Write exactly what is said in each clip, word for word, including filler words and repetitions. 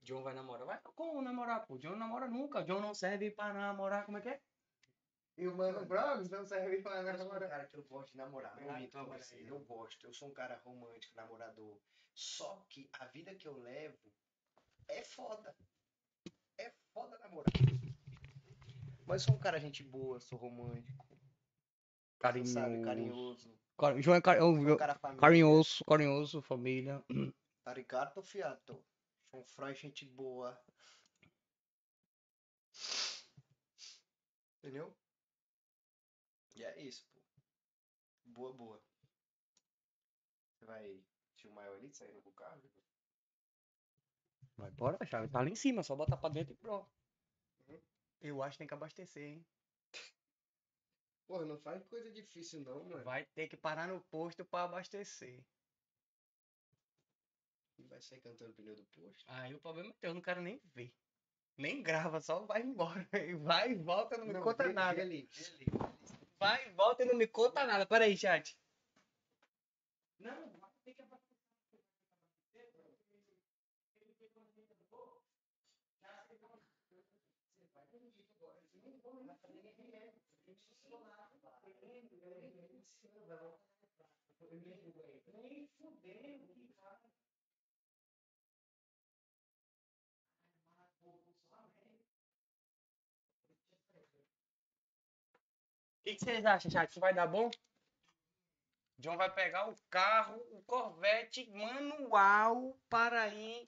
John vai namorar. Vai como namorar, pô? John não namora nunca. John não serve pra namorar. Como é que é? E o Mano Brothers não serve pra Eu sou um namorar. cara que eu gosto de namorar. Não Ah, minto pra então, você. peraí. Eu gosto. Eu sou um cara romântico, namorador. Só que a vida que eu levo é foda. É foda namorar. Mas eu sou um cara gente boa, sou romântico. Você sabe, carinhoso. Car- João é car... Sou um cara família. carinhoso, carinhoso, família. Arigato, fiato. Sou um Freud, gente boa. Entendeu? E é isso, pô. Boa, boa. Você vai filmar eu ali saindo do carro? Vai, bora, a chave tá lá em cima, só botar pra dentro e pronto. Uhum. Eu acho que tem que abastecer, hein? Pô, não faz coisa difícil não, mano. Vai ter que parar no posto pra abastecer. E vai sair cantando pneu do posto. Aí o problema é teu, eu não quero nem ver. Nem grava, só vai embora. Vai e volta, não me Não, conta vê- nada. vê ali, vê ali. Vai e volta e não me conta nada. Pera aí, chat. Não, vai ter que abastecer. Nem fudendo que vai. O que, que vocês acham, chat? Isso vai dar bom? John vai pegar o carro, o Corvette manual para ir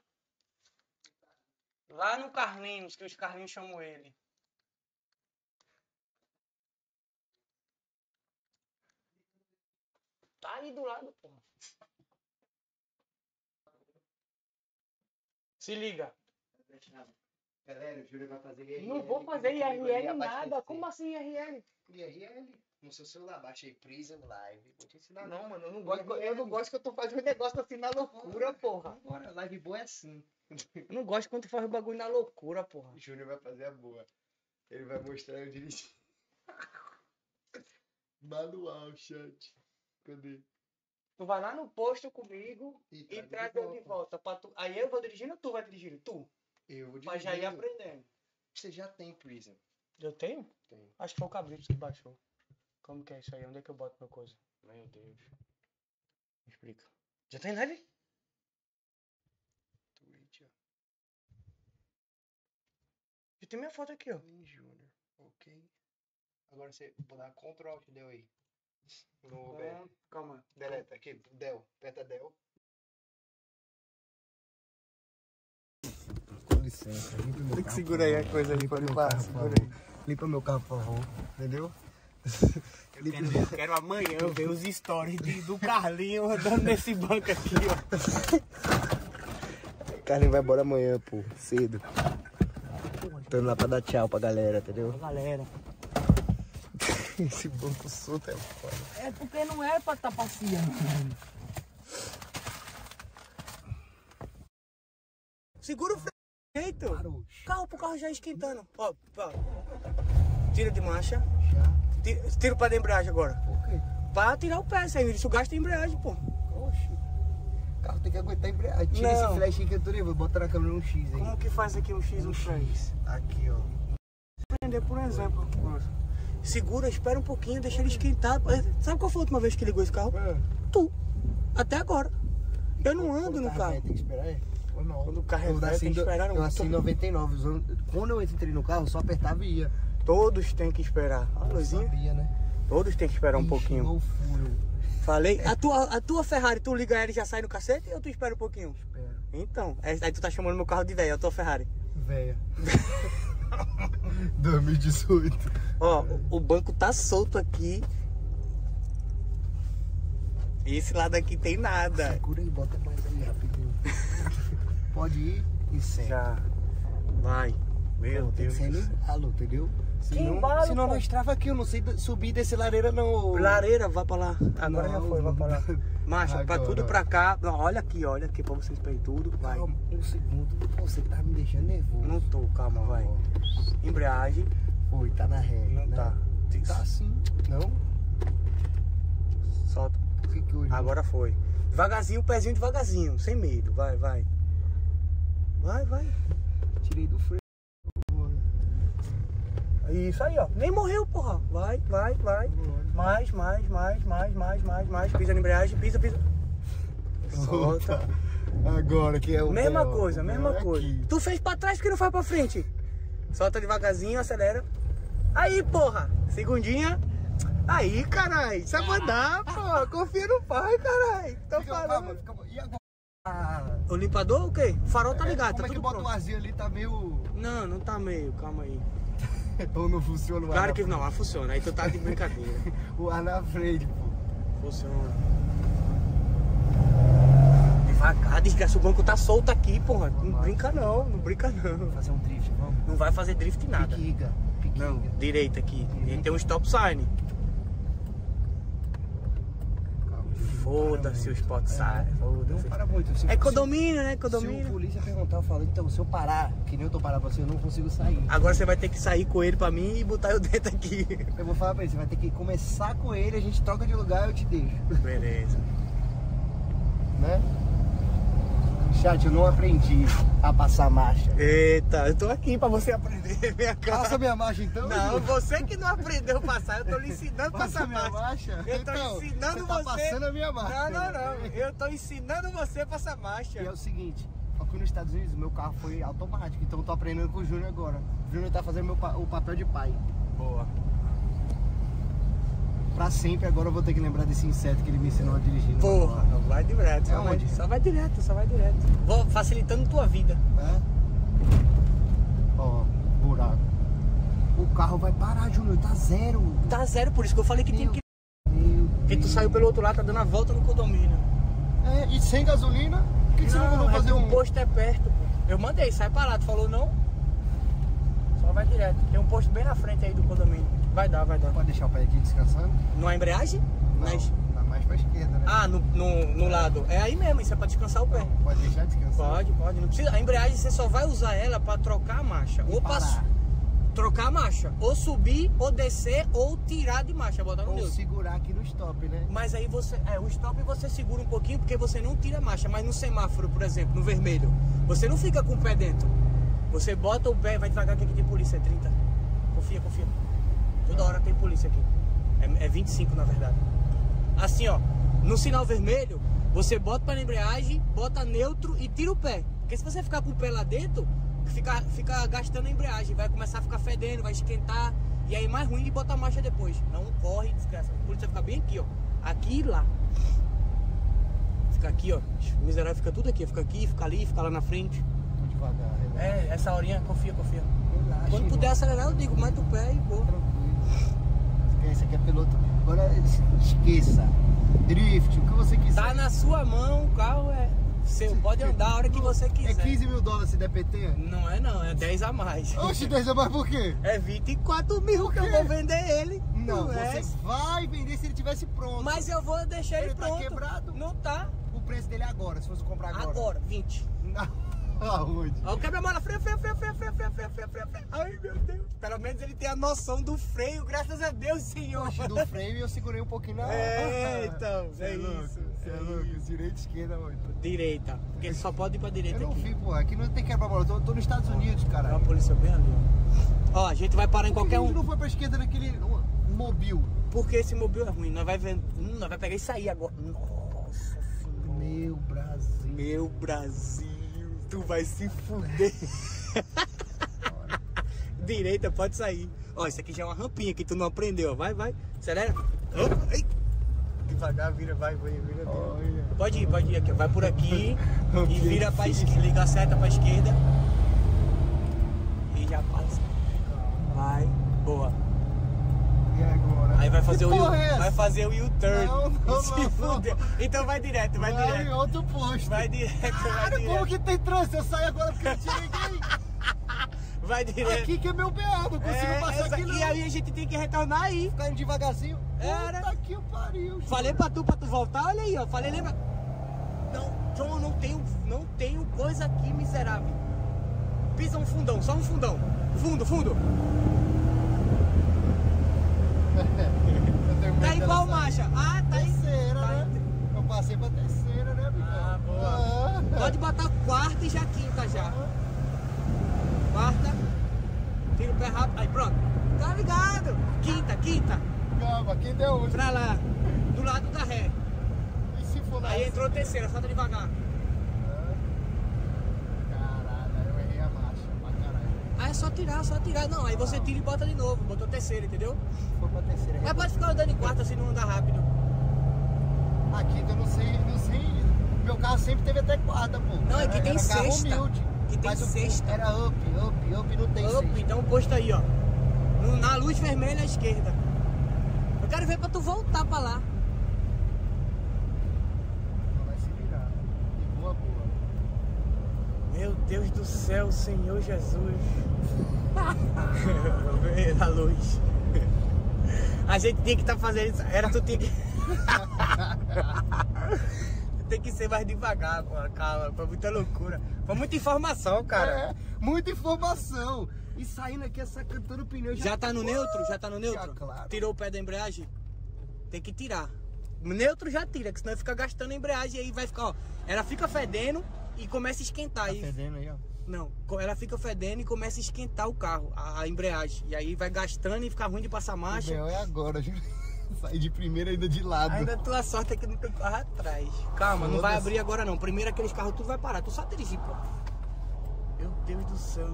lá no Carlinhos, que os Carlinhos chamam ele. Tá aí do lado, pô. Se liga. Galera, o Júlio vai fazer I R L. Não vou fazer I R L nada. Como assim I R L? I R L? No seu celular, baixei Prism Live. Vou te ensinar. Não, mano, eu não gosto, eu não gosto que eu tô fazendo negócio assim na loucura, porra. Agora, live boa é assim. Eu não gosto quando tu faz o bagulho na loucura, porra. O Júnior vai fazer a boa. Ele vai mostrar eu dirigindo. Manual, chat. Cadê? Tu vai lá no posto comigo E e traz traz de eu de volta. Pra tu... Aí eu vou dirigindo ou tu vai dirigindo? Tu. Eu vou Pra já ir dirigindo. aprendendo. Você já tem Prism. Eu tenho? Tem. Acho que foi o Cabrito que baixou. Como que é isso aí? Onde é que eu boto meu coisa? Meu Deus. Me explica. Já tem live? Twitch, ó. Já tem minha foto aqui, ó. Oi, Júnior. Ok. Agora você vou dar Ctrl Alt Del aí. No B. Com... Calma. Deleta aqui. Del. Aperta Del. Com licença, limpa meu Tem que carro. segurar aí a coisa aí pra meu limpar. carro, por Segura favor. aí. Limpa meu carro, por favor. Entendeu? Eu quero, eu quero amanhã ver os stories de- do Carlinho andando nesse banco aqui, ó. Carlinhos vai embora amanhã, pô. Cedo. Tô indo lá pra dar tchau pra galera, entendeu? Galera. Esse banco solto é foda. É porque não era pra estar passeando. Segura o freio direito. Parou. Carro pro carro já esquentando. Ó, ó. Tira de marcha. Já. Tira, tira pra da embreagem agora. Por quê? Pra tirar o pé, sem isso gasta a embreagem, pô. Oxi. O carro tem que aguentar a embreagem. Tira Não. esse flash que eu tô vou botar na câmera um X aí. Como que faz aqui um X, um três? Aqui, ó. Aprender por exemplo. Segura, espera um pouquinho, deixa ele esquentar. Sabe qual foi a última vez que ligou esse carro? Ah, Tu. Até agora. Eu não ando quando no o carro. velho, tem que esperar, é? Ou não? Quando o carro é Eu velho, nasci tem em que do- esperar um Eu nasci em pouco. noventa e nove. usando- Quando eu entrei no carro, só apertava e ia. Todos têm que esperar. Ó, a Eu luzinha. sabia, né? Todos têm que esperar um Ixi, pouquinho. igual furo. Falei. A tua, a tua Ferrari, tu liga ela e já sai no cacete ou tu espera um pouquinho? Espera. Então, é- aí tu tá chamando meu carro de velho, a tua Ferrari. Véia. dois mil e dezoito. Ó, o, o banco tá solto aqui. Esse lado aqui tem nada. Segura aí, bota mais aí rapidinho. Pode ir e segue. Já. Vai. Meu Tem que Deus. ser do no céu. embalo, entendeu? Senão, embalo, senão pô? nós trava aqui, eu não sei subir desse lareira não. Lareira, vai pra lá. Agora Não, já foi, vai pra lá. Macho, pra agora. tudo pra cá. Não, olha aqui, olha aqui pra vocês verem tudo. Vai. Calma, um segundo. Pô, você tá me deixando nervoso. Não tô, calma, vai. Embreagem. Foi, tá na ré. Não né? tá. Tá sim. Não? Solta. Por que que hoje? Agora foi. Devagarzinho, o pezinho devagarzinho, sem medo. Vai, vai. Vai, vai. Tirei do freio. Isso aí, ó. Nem morreu, porra. Vai, vai, vai. Mais, mais, mais, mais, mais, mais, mais. Pisa na embreagem, pisa, pisa. Solta. Agora que é o Mesma B O, coisa, o mesma B O é coisa. aqui. Tu fez pra trás, porque não faz pra frente? Solta devagarzinho, acelera. Aí, porra. Segundinha. Aí, caralho. Sabe andar, porra. Confia no pai, caralho. Tô Fica, falando. calma, fica... E agora? Ah, O limpador, o quê? O farol tá ligado, como tá é que tudo bota pronto. o arzinho ali, tá meio... Não, não tá meio, calma aí. Ou não funciona o ar Claro na que não, ah, funciona. Aí tu tá de brincadeira. O ar na frente, pô. Funciona. Devagar, desgraça, o banco tá solto aqui, porra. Não brinca não, não brinca não. Vamos fazer um drift, vamos? Não vai fazer drift nada. Piquiga, piquiga. Não, direita aqui. A gente tem um stop sign. Foda-se o spot sign. Não Foda-se. para muito. Se, É se- condomínio, né? Se o Condomínio. polícia perguntar, eu falo, então, se eu parar, que nem eu tô parado pra você, eu não consigo sair. Agora você vai ter que sair com ele pra mim e botar eu dentro aqui. Eu vou falar pra ele, você vai ter que começar com ele, a gente troca de lugar e eu te deixo. Beleza. Né? Chat, eu não aprendi a passar marcha. Eita, eu tô aqui pra você aprender. Minha cara. Passa minha marcha então? Não, Júlio? você que não aprendeu a passar, eu tô lhe ensinando a Passa passar minha marcha. marcha? Eu tô Então, ensinando você. Tá você. passando a minha marcha. Não, não, não. Eu tô ensinando você a passar marcha. E é o seguinte, aqui nos Estados Unidos, meu carro foi automático, então eu tô aprendendo com o Júnior agora. O Júnior tá fazendo meu, pa- o papel de pai. Boa. Pra sempre, agora eu vou ter que lembrar desse inseto que ele me ensinou a dirigir. Porra, não vai direto. Só, É vai, onde? só vai direto, só vai direto. Vou facilitando tua vida. É? Ó, buraco. O carro vai parar, Júnior, tá zero. Tá zero, por isso que eu falei que tinha Meu que. Meu Porque tu Deus. saiu pelo outro lado, tá dando a volta no condomínio. É, e sem gasolina? Por que, que você não mandou é fazer que um... o posto é perto, pô. Eu mandei, sai pra lá, tu falou não? Só vai direto. Tem um posto bem na frente aí do condomínio. Vai dar, vai dar. Pode deixar o pai aqui descansando? Numa embreagem? Não, Nas- tá mais pra esquerda, né? Ah, no, no, no lado. É aí mesmo, isso é pra descansar o pé. Não, pode deixar descansar. Pode, pode. Não precisa. A embreagem você só vai usar ela pra trocar a marcha. E Ou pra parar. trocar a marcha. Ou subir, ou descer, ou tirar de marcha. Botar no Ou neutro. segurar aqui no stop, né? Mas aí você. É, o stop você segura um pouquinho porque você não tira a marcha. Mas no semáforo, por exemplo, no vermelho, você não fica com o pé dentro. Você bota o pé, vai devagar que aqui tem polícia, é trinta. Confia, confia. Toda hora tem polícia aqui. É, é vinte e cinco na verdade. Assim, ó. No sinal vermelho, você bota para embreagem, bota neutro e tira o pé. Porque se você ficar com o pé lá dentro, fica, fica gastando a embreagem, vai começar a ficar fedendo, vai esquentar. E aí é mais ruim de botar a marcha depois. Não corre, desgraça. A polícia fica bem aqui, ó. Aqui e lá. Fica aqui, ó. O miserável fica tudo aqui. Fica aqui, fica ali, fica lá na frente. Tô devagar, relaxa. É, essa horinha, confia, confia. Relaxa, Quando puder irmão. acelerar, eu digo, mete o pé e boa. Tranquilo. Esse aqui é piloto. Agora esqueça. Drift, o que você quiser. Tá na sua mão, o carro é seu. Pode andar a hora que você É quiser. quinze mil dólares se der P T? Não é não, é dez a mais. Oxe, dez a mais por quê? É vinte e quatro mil que eu quê? vou vender ele. Não, é. você vai vender se ele tivesse pronto. Mas eu vou deixar ele, Ele tá pronto. quebrado? Não tá. O preço dele é agora, se você comprar agora. Agora, vinte. Não. Aonde? Ó, o quebra-mola, freio, freio, freio, freio, freio, freio, freio, freio, freio, freio. Ai, meu Deus. Pelo menos ele tem a noção do freio, graças a Deus, senhor. Oxe, do freio eu segurei um pouquinho na... É, então, Cê é louco, isso, cê é é louco, isso. direita e esquerda, oito. Direita, porque só pode ir pra direita Eu não aqui. vi, pô, aqui não tem quebra-mola, eu tô, tô nos Estados Unidos, Tem uma caralho. polícia bem ali, ó. Ó, a gente vai parar em Por que qualquer a gente um. não foi pra esquerda naquele um, mobil? Porque esse mobil é ruim. Nós vai vendo. Hum, nós vai pegar isso aí agora. Nossa senhora. Meu Brasil. Meu Brasil. Tu vai se fuder. Direita, pode sair. Ó, isso aqui já é uma rampinha que tu não aprendeu. Ó. Vai, vai. Acelera. Opa, ai. Devagar, vira, vai, vai, vira. vira. Olha. Pode ir, pode ir aqui. ó. Vai por aqui e Rampinha vira pra difícil. esquerda. Liga a seta pra esquerda. E já passa. Vai. Boa. E agora? Aí vai fazer Que o porra é essa? vai fazer o U-turn. Não, não, Se não, fuder. não. Então vai direto, vai, Vai em direto. outro posto. Vai direto, vai Cara, como direto. que tem trânsito? Eu saio agora porque eu tinha ninguém. Vai direto. Aqui que é meu B O, não consigo É, passar exa- aqui não. E aí a gente tem que retornar aí. Ficar indo devagarzinho. Era. Puta que pariu. Júlio. Falei pra tu, pra tu voltar, olha aí, ó. Falei, lembra? Não, John, não tenho, não tenho coisa aqui, miserável. Pisa um fundão, só um fundão. Fundo, fundo. Eu tenho medo Tá em dela qual sair. marcha? Ah, tá em... Terceira, tá né? em- Eu passei pra terceira, né, amigão? Ah, boa. Ah. Pode botar quarta e já quinta já. Quarta. Tira o pé rápido. Aí pronto. Tá ligado? Quinta, quinta. Calma, quinta é hoje. Pra lá. Do lado da ré. E se for Aí entrou a terceira, solta devagar. Caralho, aí eu errei a marcha. Pra caralho. Aí é só tirar, só tirar. Não, aí você tira e bota de novo. Botou terceira, entendeu? Foi pra terceira. Mas pode ficar andando em quarta se não andar rápido. A quinta eu não sei, não sei. Meu carro sempre teve até quarta, pô. Não, é que Era- tem era um carro sexta. humilde. Que tem Mas o- sexta. Era up, up, up, não tem Up, sexta. então posto aí, ó. No- na luz vermelha à esquerda. Eu quero ver pra tu voltar pra lá. Vai se virar. De boa, boa. Meu Deus do céu, Senhor Jesus. Ver a luz. A gente tinha que estar fazendo isso. Era tu tinha que. Tem que ser mais devagar, pô. Calma, foi muita loucura. Foi muita informação, cara. É, muita informação. E saindo aqui, essa cantando o pneu Já tá no neutro? Já tá no neutro? Já, claro. Tirou o pé da embreagem? Tem que tirar. Neutro já tira, que senão fica gastando a embreagem e aí vai ficar, ó. Ela fica fedendo e começa a esquentar. Tá aí, fedendo aí, ó. não, ela fica fedendo e começa a esquentar o carro, a, a embreagem. E aí vai gastando e fica ruim de passar O marcha. B O é agora, viu? Sair de primeira ainda de lado. Ainda tua sorte é que não tem carro atrás. Calma, não vai Foda-se. abrir agora não. Primeiro aqueles carros tudo vai parar. Tu só dirigir, pô. Meu Deus do céu.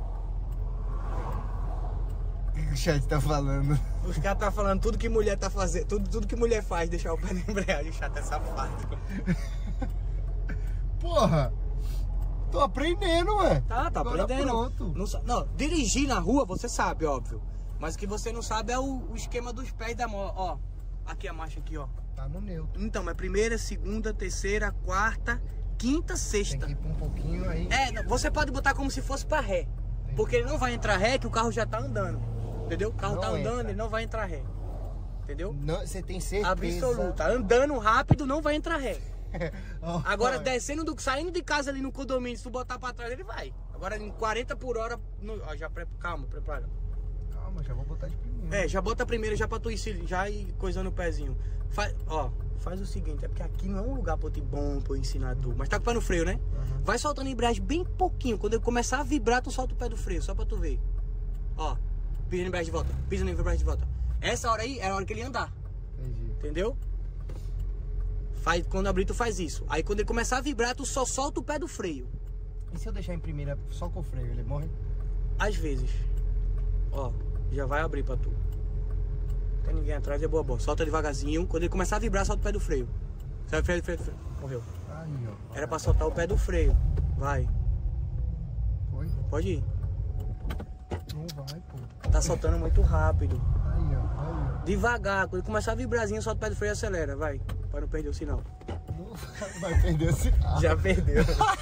O que o chat tá falando? Os caras tá falando tudo que mulher tá fazendo. Tudo, tudo que mulher faz, deixar o pé na embreagem. O chato é safado. Porra! Tô aprendendo, ué. Tá, tá Agora aprendendo. pronto. Não, sa- não, dirigir na rua você sabe, óbvio. Mas o que você não sabe é o, o esquema dos pés da moto. Ó, aqui a marcha aqui, ó. Tá no neutro. Então, é primeira, segunda, terceira, quarta, quinta, Tem sexta. que ir pra um pouquinho aí. É, não, você pode botar como se fosse pra ré. Porque ele não vai entrar ré, que o carro já tá andando. Entendeu? O carro Não tá andando, entra. ele não vai entrar ré. Entendeu? Não, você tem certeza? Absoluta. Andando rápido, não vai entrar ré. Ó, Agora, ó, descendo do, saindo de casa ali no condomínio, se tu botar pra trás, ele vai. Agora, em quarenta por hora, no, ó, já pre, calma, prepara. Calma, já vou botar de primeira. É, já bota a primeira já pra tu ir, se- já ir coisando o pezinho. Faz, ó, faz o seguinte, é porque aqui não é um lugar pra te bom pra eu ensinar tu. Mas tá com o pé no freio, né? Uhum. Vai soltando a embreagem bem pouquinho. Quando ele começar a vibrar, tu solta o pé do freio, só pra tu ver. Ó, pisa na embreagem de volta, pisa na embreagem de volta. Essa hora aí é a hora que ele andar, Entendi. entendeu? Faz, quando abrir, tu faz isso. Aí quando ele começar a vibrar, tu só solta o pé do freio. E se eu deixar em primeira só com o freio, ele morre? Às vezes. Ó, já vai abrir pra tu. Não tem ninguém atrás, é boa, boa. Solta devagarzinho. Quando ele começar a vibrar, solta o pé do freio. Sai, freio, freio, freio. Morreu. Aí, ó. Era pra soltar o pé do freio. Vai. Foi? Pode ir. Não vai, pô. Tá soltando muito rápido. Aí, ó. Aí, ó. Devagar. Quando ele começar a vibrazinho, solta o pé do freio e acelera. Vai. Pra não perder o sinal. Não vai, vai perder esse carro. Já perdeu.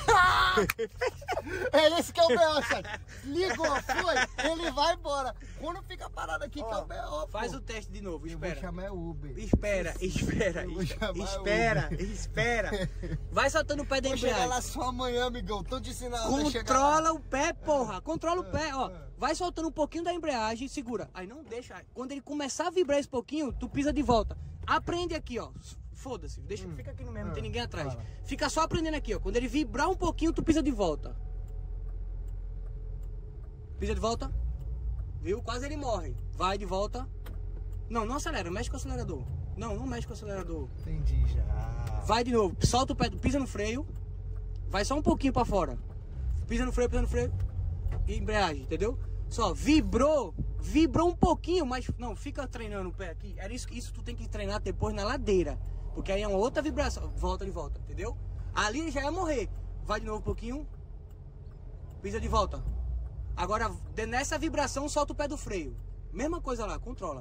É esse que é o B O, chat. Ligou, foi, ele vai embora. Quando fica parado aqui, que é o B O, Faz pô. o teste de novo. Eu vou Espera. chamar o Uber. Espera, espera, Eu vou es- chamar espera, Uber. espera. Vai soltando o pé da Vou chegar lá embreagem. só amanhã, amigão. Tô te ensinando a chegar Controla lá. o pé, porra. Controla o pé, ó. é. Vai soltando um pouquinho da embreagem e segura. Aí não deixa. Quando ele começar a vibrar esse pouquinho, tu pisa de volta. Aprende aqui, ó. Foda-se, deixa, fica aqui no mesmo, não tem ninguém atrás. fala. Fica só aprendendo aqui, ó. Quando ele vibrar um pouquinho, tu pisa de volta. Pisa de volta. Viu? Quase ele morre. Vai de volta. Não, não acelera, mexe com o acelerador. Não, não mexe com o acelerador. Entendi já. Vai de novo, solta o pé, pisa no freio. Vai só um pouquinho pra fora. Pisa no freio, pisa no freio. E embreagem, entendeu? Só vibrou, vibrou um pouquinho, mas não, fica treinando o pé aqui. Era isso, isso tu tem que treinar depois na ladeira. Porque aí é uma outra vibração. Volta de volta, entendeu? Ali ele já ia morrer. Vai de novo um pouquinho. Pisa de volta. Agora, de- nessa vibração, solta o pé do freio. Mesma coisa lá, controla.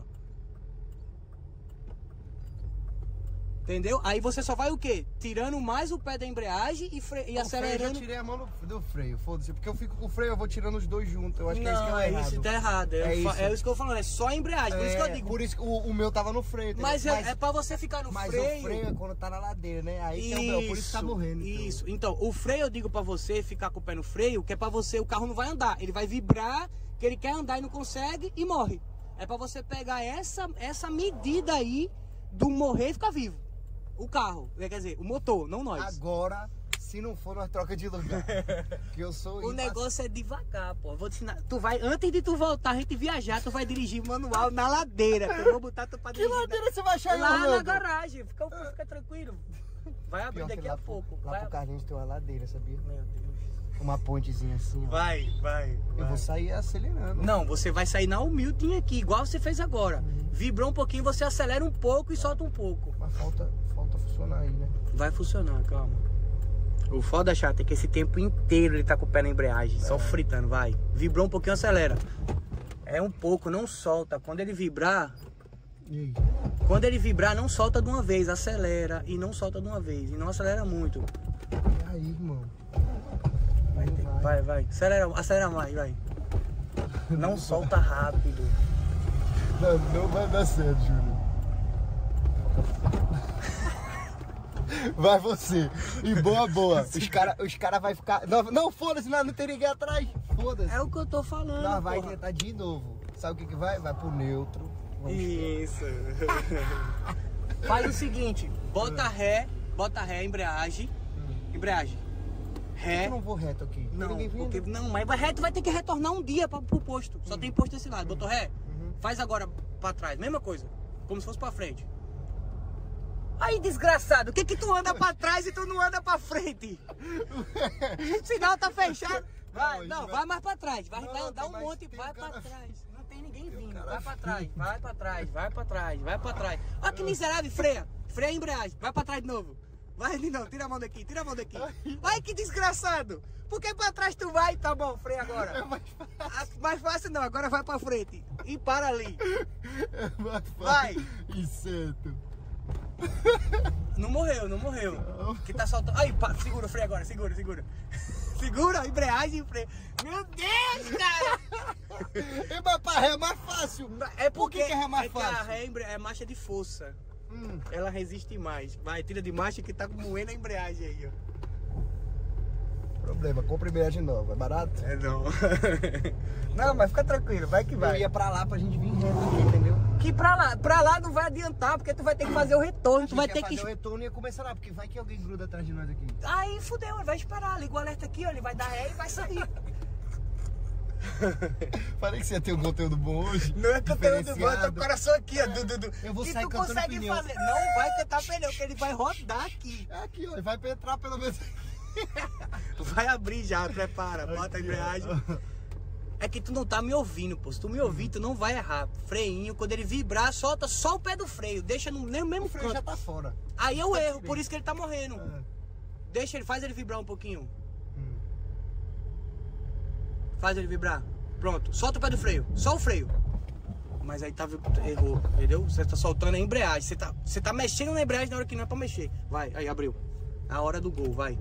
Entendeu? Aí você só vai o quê? Tirando mais o pé da embreagem e, fre... e O freio, eu acelerando. já tirei a mão do, do freio, foda-se. Porque eu fico com o freio, eu vou tirando os dois juntos. Eu acho que é isso que Não, é é errado. isso, tá errado. É, É é, isso. é isso que eu tô falando, é só a embreagem. Por isso que eu É, digo. por isso que o, o meu tava no freio. entendeu? Mas, é, é pra você ficar no mas freio. o freio é quando tá na ladeira, né? Aí que é o meu, por isso que tá morrendo. então. Isso. Então, o freio eu digo pra você ficar com o pé no freio, que é pra você, o carro não vai andar. Ele vai vibrar, que ele quer andar e não consegue e morre. É pra você pegar essa, essa medida aí do morrer e ficar vivo. O carro, quer dizer, o motor, não nós. Agora, se Se não for, nós troca de lugar. Que eu sou O negócio é devagar, pô. Vou te ensinar. Tu vai, antes de tu voltar, a gente viajar, tu vai dirigir manual na ladeira. Que eu vou botar tu pra Que dirigir. ladeira você vai achar, Lá Orlando? na garagem. Fica, fica tranquilo. Vai abrir Pior que daqui lá a pro- pouco. Lá Vai pro ab- Carlinhos tem uma ladeira, sabia? Meu Deus. Uma pontezinha assim, ó. Vai, vai. Eu vai. vou sair acelerando. Não, você vai sair na humildinha aqui, igual você fez agora. Uhum. Vibrou um pouquinho, você acelera um pouco e solta um pouco. Mas falta, falta funcionar aí, né? Vai funcionar, calma. O foda, chato, é que esse tempo inteiro ele tá com o pé na embreagem, só fritando, vai. Vibrou um pouquinho, acelera. É um pouco, não solta. Quando ele vibrar, E aí? quando ele vibrar, não solta de uma vez, acelera e não solta de uma vez. E não acelera muito. E aí, irmão? Vai, Não vai. vai, vai. Acelera, acelera mais, vai. Não solta rápido. Não, não vai dar certo, Júlio. Vai você. E boa, boa. Os caras os cara vai ficar... Não, não foda-se, não, não tem ninguém atrás. Foda-se. É o que eu tô falando. Nós vai porra. tentar de novo. Sabe o que que vai? Vai pro neutro. Vamos Isso. Faz o seguinte, bota ré, bota ré, embreagem, embreagem, ré. Eu não vou reto aqui. Tem Não, ninguém vindo. porque, não, mas vai reto vai ter que retornar um dia pra, pro posto. Só tem posto desse lado. Botou ré? Uhum. Faz agora pra trás, mesma coisa. Como se fosse pra frente. Aí, desgraçado, o que que tu anda pra trás e tu não anda pra frente? O sinal tá fechado. Vai, Não, não, vai- vai mais pra trás. Vai, Não, vai andar tem um mais- monte e tem vai um pra cara- trás. Não tem ninguém Tem um vindo. cara Vai pra vindo. trás, vai pra trás, vai pra trás, vai pra trás. Olha que miserável, freia. Freia a embreagem. Vai pra trás de novo. Vai de novo, tira a mão daqui, tira a mão daqui. Ai, que desgraçado. Por que pra trás tu vai? Tá bom, freia agora. É mais fácil. Ah, mais fácil não, agora vai pra frente. E para ali. É mais fácil. Vai. Inseto. Não morreu, não morreu. Que tá soltando. Aí, pá, segura o freio agora, segura, segura. Segura a embreagem e o freio. Meu Deus, cara! E mas pra ré é mais fácil. É Por porque que que é mais é que a fácil? ré é empre- é marcha de força. Hum. Ela resiste mais. Vai, tira de marcha que tá moendo a embreagem aí, ó. Problema, compra embreagem nova. É barato? É não. Não, mas fica tranquilo, vai que Eu vai. ia pra lá pra gente vir reto aqui, entendeu? Que pra lá, pra lá não vai adiantar, porque tu vai ter que fazer o retorno, tu vai Ia ter fazer que. o retorno e ia começar lá, porque vai que alguém gruda atrás de nós aqui. Aí fudeu, ele vai esperar, liga o alerta aqui, ó, ele vai dar ré e vai sair. Falei que você ia ter um conteúdo bom hoje. Não é conteúdo bom, diferenciado. tá o coração aqui, ó. Du, du, du. Eu vou que sair tu cantando consegue pneu. fazer. Não vai cantar pneu, que ele vai rodar aqui. É aqui, ó. Vai entrar pelo menos. Vai abrir já, prepara, bota a embreagem. É que tu não tá me ouvindo, pô. Se tu me ouvir, tu não vai errar. Freinho, quando ele vibrar, solta só o pé do freio. Deixa no no mesmo O freio canto. já tá fora. Aí é o tá erro, bem. por isso que ele tá morrendo. É. Deixa ele, faz ele vibrar um pouquinho. Hum. Faz ele vibrar. Pronto, solta o pé do freio. Só o freio. Mas aí tá, errou, entendeu? Você tá soltando a embreagem. Você tá, você tá mexendo na embreagem na hora que não é pra mexer. Vai, aí abriu. A hora do gol, vai.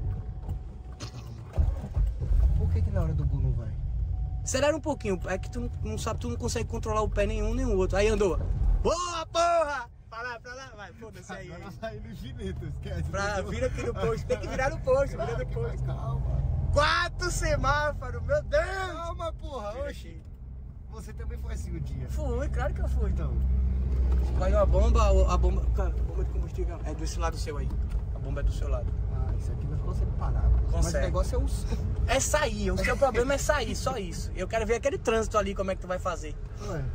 Por que que na hora do gol não vai? Acelera um pouquinho. É que tu não, não sabe, tu não consegue controlar o pé nenhum nem o outro. Aí andou. Boa, porra! Pra lá, pra lá, vai. Foda-se aí. Agora vai no gineta, esquece. Pra, entendeu? vira aqui no posto. Tem que virar no posto, vira no Caraca, mas posto. calma. Quatro semáforos, meu Deus! Calma, porra. Oxi. Você também foi assim um dia. Fui, claro que eu fui. Então. Caiu a bomba, a bomba. Cara, a bomba de combustível é desse lado seu aí. A bomba é do seu lado. Ah, isso aqui nós conseguimos parar. Mas o Consegue. negócio é os. É sair, o seu problema é sair, só isso. Eu quero ver aquele trânsito ali, como é que tu vai fazer. Ué.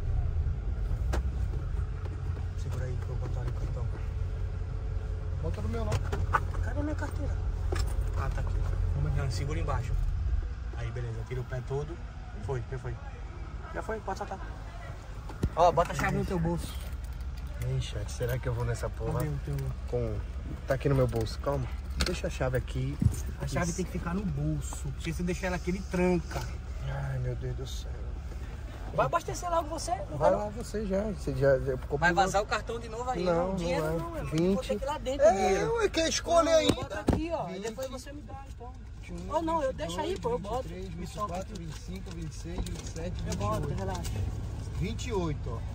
Segura aí que eu vou botar ali o cartão. Bota no meu não. Cadê a minha carteira? Ah, tá aqui. Não, segura embaixo. Aí, beleza. Tira o pé todo. Foi, já foi. Já foi, pode soltar. Ó, bota a chave no teu bolso. Ei, chat, será que eu vou nessa porra? Cadê o teu... Com. Tá aqui no meu bolso, calma. Deixa a chave aqui. A chave tem que ficar no bolso. Porque se deixar ela aqui, ele tranca. Ai, meu Deus do céu. Vai abastecer logo você? Não Vai vai, lá não? você já. Você já, já comprou- Vai vazar o cartão de novo aí. Não, Não, dinheiro não é. não, é. vinte. Vou ter que ir lá dentro o É, dinheiro. ué, quer escolher Não, ainda. Bota aqui, ó. E vinte, depois você me dá, então. vinte e um, Ou não, eu vinte e deixo aí, dois, pô, eu boto. vinte e três, Me vinte e solta quatro, aqui. vinte e cinco, vinte e seis, vinte e sete, Eu vinte e boto, oito. relaxa. vinte e oito, ó.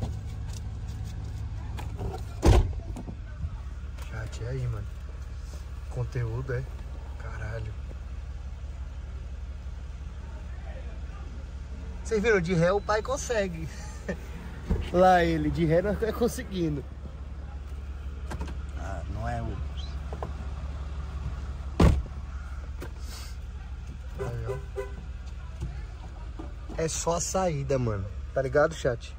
Chat, é aí, mano. Conteúdo, é? Caralho. Vocês viram, de ré o pai consegue. Lá ele, de ré nós estamos conseguindo. Ah, não é o... é só a saída, mano. Tá ligado, chat?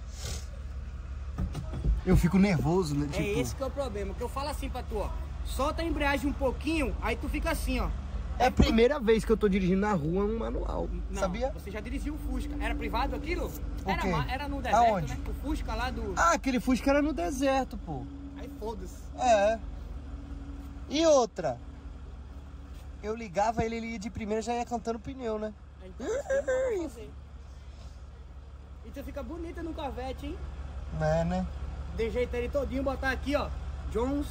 Eu fico nervoso, né? Tipo... É esse que é o problema, que eu falo assim pra tu, ó. Solta a embreagem um pouquinho, aí tu fica assim, ó. É a primeira vez que eu tô dirigindo na rua um manual, Não, sabia? Você já dirigiu o Fusca. Era privado aquilo? O Era, quê? ma- era no deserto, Aonde? né? O Fusca lá do... Ah, aquele Fusca era no deserto, pô. Aí foda-se. É. E outra? Eu ligava, ele, ele ia de primeira já ia cantando pneu, né? Aí, então, assim, não sei. E tu fica bonita no Corvette, hein? É, né? De jeito ele todinho, botar aqui, ó. Jones.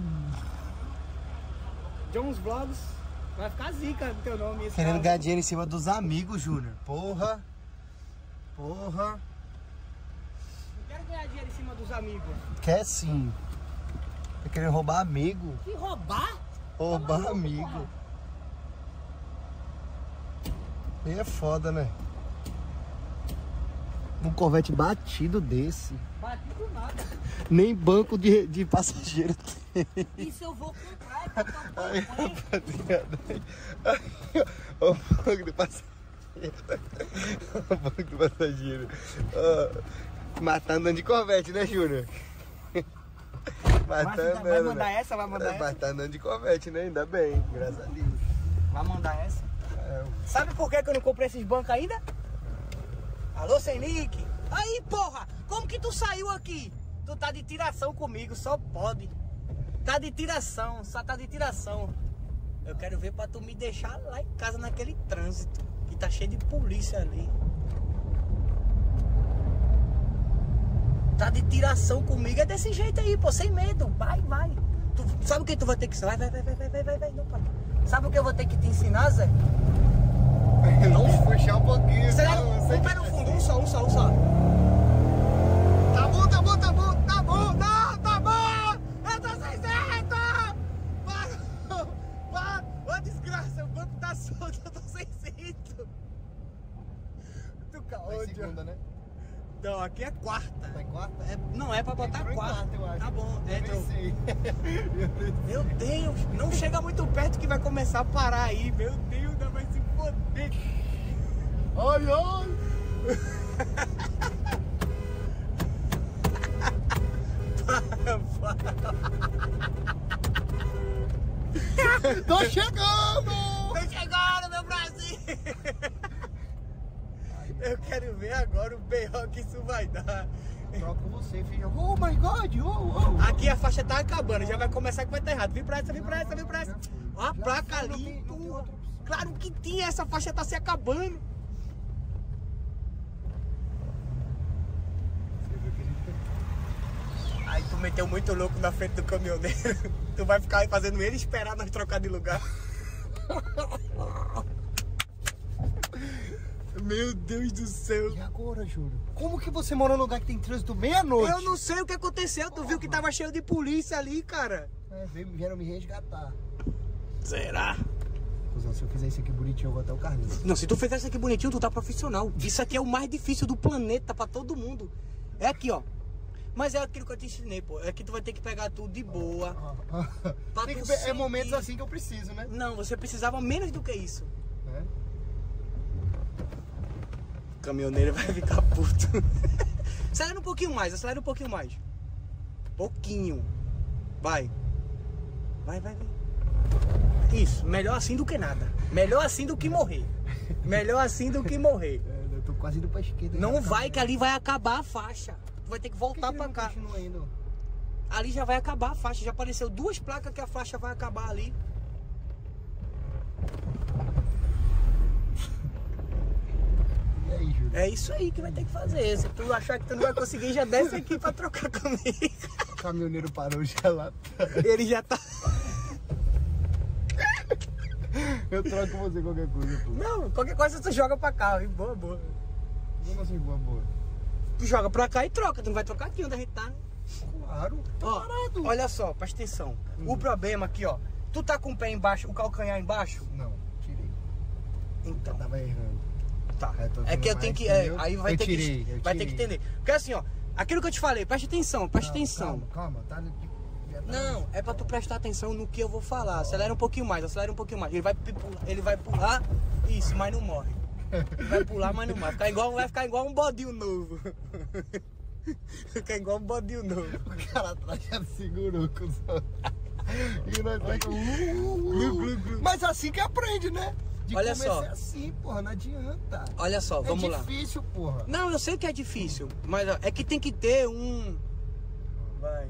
Jones Vlogs. Vai ficar zica no teu nome. Esse Querendo carro. ganhar dinheiro em cima dos amigos, Júnior. Porra. Porra. Não quero ganhar dinheiro em cima dos amigos. Quer sim. Tá querendo roubar amigo. Que roubar? Roubar amigo. E é foda, né? Um Corvette batido desse. Batido nada. Nem banco de, de passageiro tem. Isso eu vou comprar, é pra tocar Aí, rapaziada. Aí, ó, o banco do passageiro. O banco do passageiro. Ó, mas tá andando de Corvette, né, Júnior? Mas Vai, tá vai andando, mandar né? essa? Vai mandar É, mas essa? tá andando de Corvette, né? Ainda bem, graças a Deus. Vai mandar essa? É, Sabe por que que eu não comprei esses bancos ainda? Alô, sem nick? Aí, porra! Como que tu saiu aqui? Tu tá de tiração comigo, só pode. Tá de tiração, só tá de tiração. Eu quero ver pra tu me deixar lá em casa naquele trânsito. Que tá cheio de polícia ali. Tá de tiração comigo, é desse jeito aí, pô, sem medo. Vai, vai. Tu, sabe o que tu vai ter que ensinar? Vai, vai, vai, vai, vai, vai, vai, não, pai. Sabe o que eu vou ter que te ensinar, Zé? Não puxar um pouquinho. Acelera, tá? Eu sei um que- pé no fundo, um só, um só, um só. Tá bom, tá bom, tá bom, tá bom, não, tá bom! Eu tô sem centro! Para, para, ô desgraça, o banco tá solto, eu tô sem cinto. Tu Vai caô, segunda, né? Não, aqui é quarta. Vai quarta? É, não é pra botar Entrou em quarta. quarta, eu acho. Tá bom, Eu entrou. nem sei. Meu Deus, não chega muito perto que vai começar a parar aí. Meu Deus, ainda vai se foder. Ai, ai! Tô chegando! Tô chegando, meu Brasil! Eu quero ver agora o B O que isso vai dar. Troco você, filho. Oh my god! Oh, oh. Aqui a faixa tá acabando, já vai começar que vai estar errado. Vem pra essa, vem pra essa, vem pra essa. Ó a Já placa foi, não ali, tem- não tem porra. outra opção. Claro que tinha, essa faixa tá se acabando. Aí tu meteu muito louco na frente do caminhoneiro. Tu vai ficar fazendo ele esperar nós trocar de lugar. Meu Deus do céu. E agora, Júlio? Como que você mora num lugar que tem trânsito meia-noite? Eu não sei o que aconteceu. Tu viu que tava cheio de polícia ali, cara. É, veio- vieram me resgatar. Será? Cusão, se eu fizer isso aqui bonitinho, eu vou até o carrinho. Não, se tu fizer isso aqui bonitinho, tu tá profissional. Isso aqui é o mais difícil do planeta pra todo mundo. É aqui, ó. Mas é aquilo que eu te ensinei, pô. É que tu vai ter que pegar tudo de boa. Pra Tem tu que ver- é sentir. momentos assim que eu preciso, né? Não, você precisava menos do que isso. É. O caminhoneiro vai ficar puto. Acelera um pouquinho mais, acelera um pouquinho mais. Pouquinho. Vai. Vai, vai, vai. Isso, melhor assim do que nada. Melhor assim do que morrer. Melhor assim do que morrer. É, eu tô quase indo pra esquerda. Não já vai, acabou. que ali vai acabar a faixa. Tu vai ter que Por que voltar que pra ele não cá. continua indo? Ali já vai acabar a faixa. Já apareceu duas placas que a faixa vai acabar ali. E aí, Júlio? É isso aí que vai ter que fazer. Se tu achar que tu não vai conseguir, já desce aqui pra trocar comigo. O caminhoneiro parou já lá. Ele já tá... Eu troco com você qualquer coisa, pô. Não, qualquer coisa tu joga pra cá. E boa, boa. Como assim, boa, boa? Tu joga pra cá e troca. Tu não vai trocar aqui onde a gente tá, né? Claro, tô Ó, parado. olha só, presta atenção. O problema aqui, ó. Tu tá com o pé embaixo, o calcanhar embaixo? Não, tirei. Então, Eu tava errando. tá. É, tô É que eu vendo tenho mais, que... é, entendeu? aí vai Eu ter tirei, que... eu Vai ter que tirei. entender. Porque assim, ó. Aquilo que eu te falei, presta atenção, presta Calma, atenção. Calma, calma, tá... já tá- Não, é pra tu prestar atenção no que eu vou falar. Acelera um pouquinho mais, acelera um pouquinho mais. Ele vai, pipu- ele vai pular, isso, mas não morre. Vai pular, mas não vai. Ficar igual, vai ficar igual um bodinho novo. Ficar igual um bodinho novo. O cara atrás já segurou com o sol. E nós vai com... Uh, uh, uh. Mas assim que aprende, né? De Olha só. É assim, porra, não adianta. Olha só, vamos lá. É difícil, lá. porra. Não, eu sei que é difícil, mas é que tem que ter um... Vai.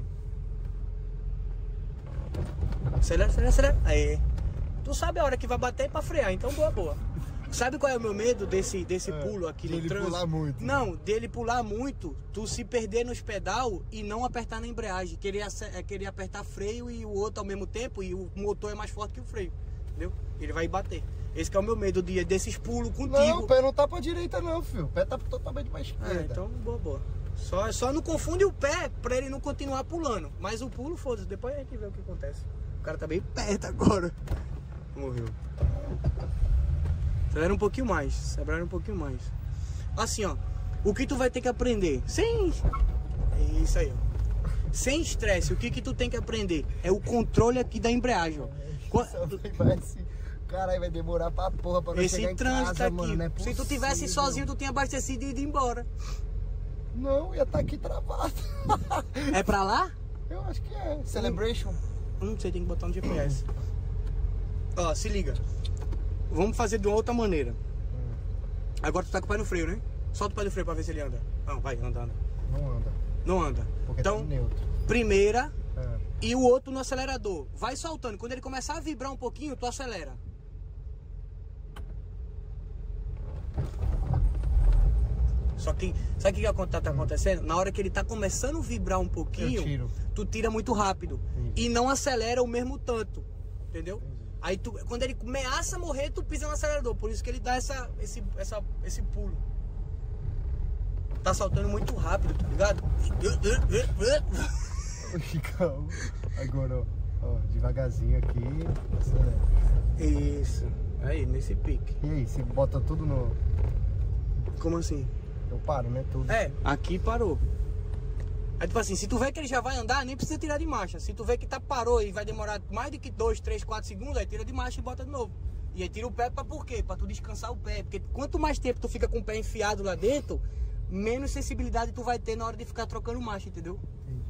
Acelera, acelera, acelera. Aí. Tu sabe a hora que vai bater pra frear, então boa, boa. Sabe qual é o meu medo desse, desse é, pulo aqui no trânsito? Dele pular muito. Não, dele pular muito, tu se perder nos pedal e não apertar na embreagem. Querer, querer apertar freio e o outro ao mesmo tempo e o motor é mais forte que o freio. Entendeu? Ele vai bater. Esse que é o meu medo de, desses pulos contigo. Não, o pé não tá pra direita não, filho. O pé tá totalmente pra esquerda. É, então boa, boa. Só, só não confunde o pé pra ele não continuar pulando. Mas o pulo, foda-se, depois a gente vê o que acontece. O cara tá bem perto agora. Morreu. Acelera um pouquinho mais, acelera um pouquinho mais. Assim, ó, o que tu vai ter que aprender? Sem... É isso aí, ó. Sem estresse, o que que tu tem que aprender? É o controle aqui da embreagem, ó. Caralho, vai demorar pra porra pra não chegar em casa, aqui. Mano, não é Se tu tivesse sozinho, tu tinha abastecido e ido embora. Não, ia estar aqui travado. É pra lá? Eu acho que é. Celebration. Não sei, tem que botar no G P S. Ó, se liga. Vamos fazer de uma outra maneira. Hum. Agora tu tá com o pé no freio, né? Solta o pé no freio pra ver se ele anda. Não, vai, anda, anda. Não anda. Não anda. Porque então, tá neutro. Primeira é. E o outro no acelerador. Vai soltando. Quando ele começar a vibrar um pouquinho, tu acelera. Só que, sabe o que tá acontecendo? Na hora que ele tá começando a vibrar um pouquinho, tu tira muito rápido. Entendi. E não acelera o mesmo tanto. Entendeu? Entendi. Aí tu, quando ele ameaça morrer, tu pisa no acelerador. Por isso que ele dá essa, esse, essa, esse pulo. Tá saltando muito rápido, tá ligado? Chicão. Agora, ó, ó, devagarzinho aqui. Acelera. Isso. Aí, nesse pique. E aí, você bota tudo no... Como assim? Eu paro, né? Tudo. É, aqui parou. Aí tipo assim, se tu vê que ele já vai andar, nem precisa tirar de marcha. Se tu vê que tá parou e vai demorar mais do que dois, três, quatro segundos, aí tira de marcha e bota de novo. E aí tira o pé pra por quê? Pra tu descansar o pé. Porque quanto mais tempo tu fica com o pé enfiado lá dentro, menos sensibilidade tu vai ter na hora de ficar trocando marcha, entendeu? Entendi.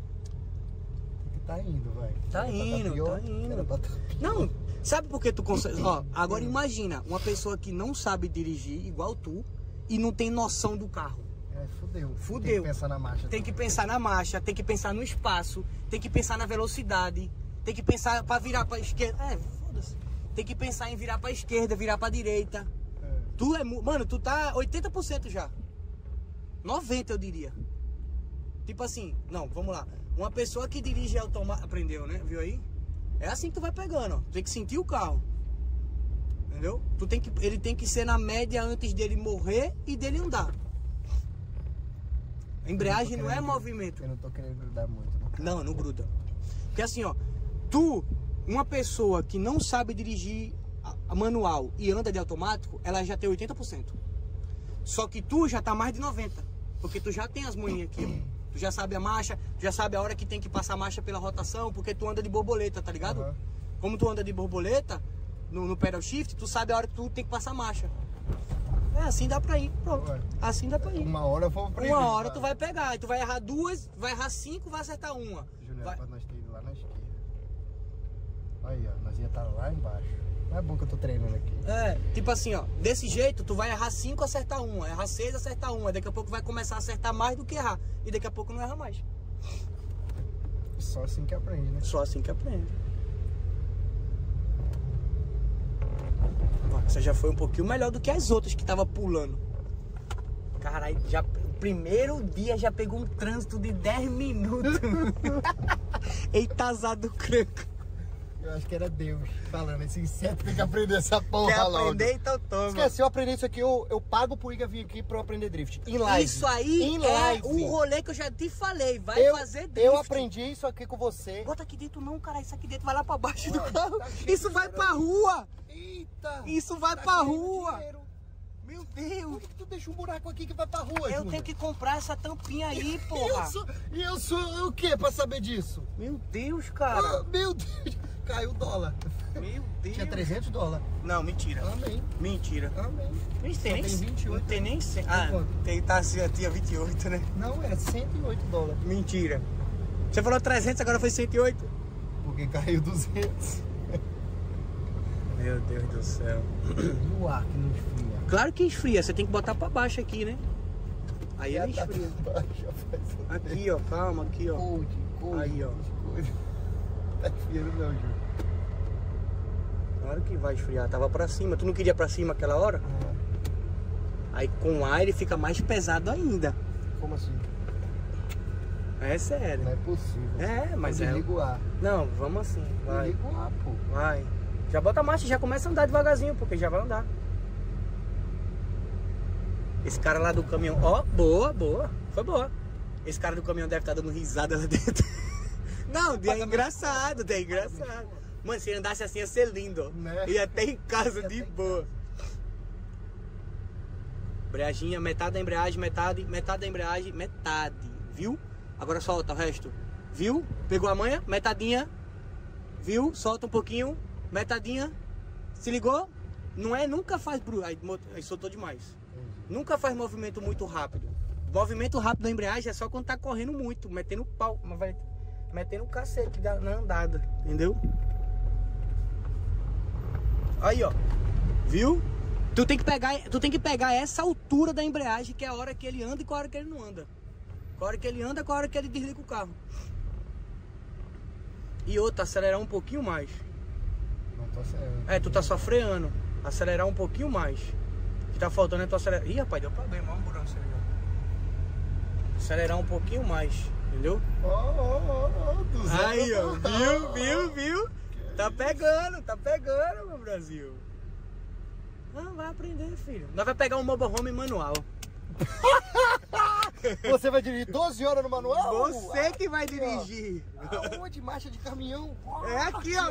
Tá indo, vai. Tá indo, tá indo. Não, sabe por que tu consegue? Ó, agora imagina uma pessoa que não sabe dirigir, igual tu, e não tem noção do carro. É, fudeu. Fudeu. Tem que pensar na marcha. Tem que pensar na marcha, tem que pensar no espaço, tem que pensar na velocidade, tem que pensar pra virar pra esquerda. É, foda-se. Tem que pensar em virar pra esquerda, virar pra direita. É. Tu é, mano, tu tá oitenta por cento já. noventa eu diria. Tipo assim, não, vamos lá. Uma pessoa que dirige automático, aprendeu, né? Viu aí? É assim que tu vai pegando, ó. Tu tem que sentir o carro. Entendeu? Tu tem que, ele tem que ser na média antes dele morrer e dele andar. A embreagem não, não é movimento. Eu não tô querendo grudar muito. Não, não gruda. Porque assim, ó, tu, uma pessoa que não sabe dirigir a, a manual e anda de automático, ela já tem oitenta por cento. Só que tu já tá mais de noventa por cento. Porque tu já tem as manhinhas aqui, ó. Tu já sabe a marcha, tu já sabe a hora que tem que passar a marcha pela rotação, porque tu anda de borboleta, tá ligado? Uhum. Como tu anda de borboleta, no, no pedal shift, tu sabe a hora que tu tem que passar a marcha. É, assim dá pra ir, pronto. Ué. Assim dá pra ir. Uma hora eu vou aprender. Uma hora tu vai pegar, aí tu vai errar duas, vai errar cinco, vai acertar uma. Júnior, vai... pra nós ter ido lá na esquerda. Aí, ó, nós ia estar lá embaixo. Não é bom que eu tô treinando aqui. É, tipo assim, ó, desse jeito tu vai errar cinco, acertar uma, errar seis, acertar uma, daqui a pouco vai começar a acertar mais do que errar, e daqui a pouco não erra mais. Só assim que aprende, né? Só assim que aprende. Você já foi um pouquinho melhor do que as outras que tava pulando. Caralho, já, o primeiro dia já pegou um trânsito de dez minutos. Eita, azar do cranco. Eu acho que era Deus falando, esse inseto tem que aprender essa porra. Quer logo. aprender, então toma. Esquece, se eu aprender isso aqui, eu, eu pago pro Iga vir aqui pra eu aprender drift. Em live. Isso aí em é live. um rolê que eu já te falei. Vai eu, fazer drift. Eu aprendi isso aqui com você. Bota aqui dentro não, cara. Isso aqui dentro vai lá pra baixo do Mano, carro. tá Isso vai pra rua. Eita. Isso vai tá pra rua. Dinheiro. Meu Deus. Por que, que tu deixa um buraco aqui que vai pra rua, Eu Júnior? tenho que comprar essa tampinha aí, porra. E eu sou, e eu sou o quê pra saber disso? Meu Deus, cara. Ah, meu Deus. caiu o dólar. Meu Deus. Tinha trezentos dólares. Não, mentira. Amém. Mentira. Amém. Nem Só tem nem tem vinte e oito. Não tem nem cem. Ah, quanto? tem, tá assim, tinha vinte e oito, né? Não, era cento e oito dólares. Mentira. Você falou trezentos, agora foi cento e oito? Porque caiu duzentos. Meu Deus do céu. E o ar que não esfria. Claro que esfria, você tem que botar pra baixo aqui, né? Aí ele Já tá esfria. pra baixo, já faz um Aqui, ó, calma, aqui, ó. Cold, cold, Aí, ó. cold. Tá esfriando não, Júlio. Claro que vai esfriar, tava pra cima. Tu não queria pra cima aquela hora? Aí com o ar ele fica mais pesado ainda. Como assim? É sério. Não é possível. É, mas é. Liga o ar. Não, vamos assim, vai. Liga o ar, pô. Vai. Já bota a marcha e já começa a andar devagarzinho, porque já vai andar. Esse cara lá do caminhão, ó, boa, boa, foi boa. Esse cara do caminhão deve estar dando risada lá dentro. Não, é engraçado, é engraçado. Mano, se ele andasse assim ia ser lindo, Né? ia até em casa de boa. Embreaginha, metade da embreagem, metade, metade da embreagem, metade, viu? Agora solta o resto, viu? Pegou a manha, metadinha, viu? Solta um pouquinho, metadinha, se ligou? Não é, nunca faz brulho, aí, aí soltou demais. Nunca faz movimento muito rápido. Movimento rápido da embreagem é só quando tá correndo muito, metendo pau, mas vai metendo o cacete na andada, entendeu? Aí, ó, viu? Tu tem que pegar, tu tem que pegar essa altura da embreagem, que é a hora que ele anda e qual a hora que ele não anda. Qual a hora que ele anda, qual a hora que ele desliga o carro. E outra, acelerar um pouquinho mais. Não tô acelerando. É, tu tá só freando. Acelerar um pouquinho mais. O que tá faltando é tu acelerar. Ih, rapaz, deu problema, uma ambulância ali, ó. Acelerar um pouquinho mais, entendeu? Ó, ó, ó, ó, do zero. Aí, ó, viu, viu, viu? Tá pegando, tá pegando, meu Brasil. Ah, vai aprender, filho. Nós vai pegar um mobile home manual. Você vai dirigir doze horas no manual? Você que vai dirigir. Aonde? Marcha de caminhão? É aqui, ó.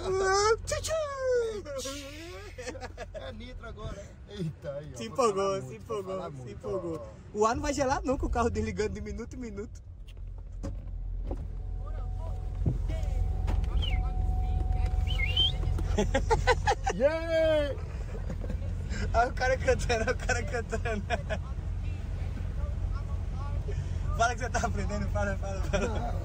É nitro agora. Eita, aí, ó. Se Vou falar empolgou, muito, se vou empolgou, falar se muito, empolgou. ó. O ar não vai gelar não, com o carro desligando de minuto em minuto. Yeah! Olha o cara cantando, olha o cara cantando. Fala que você tá aprendendo, fala, fala, fala.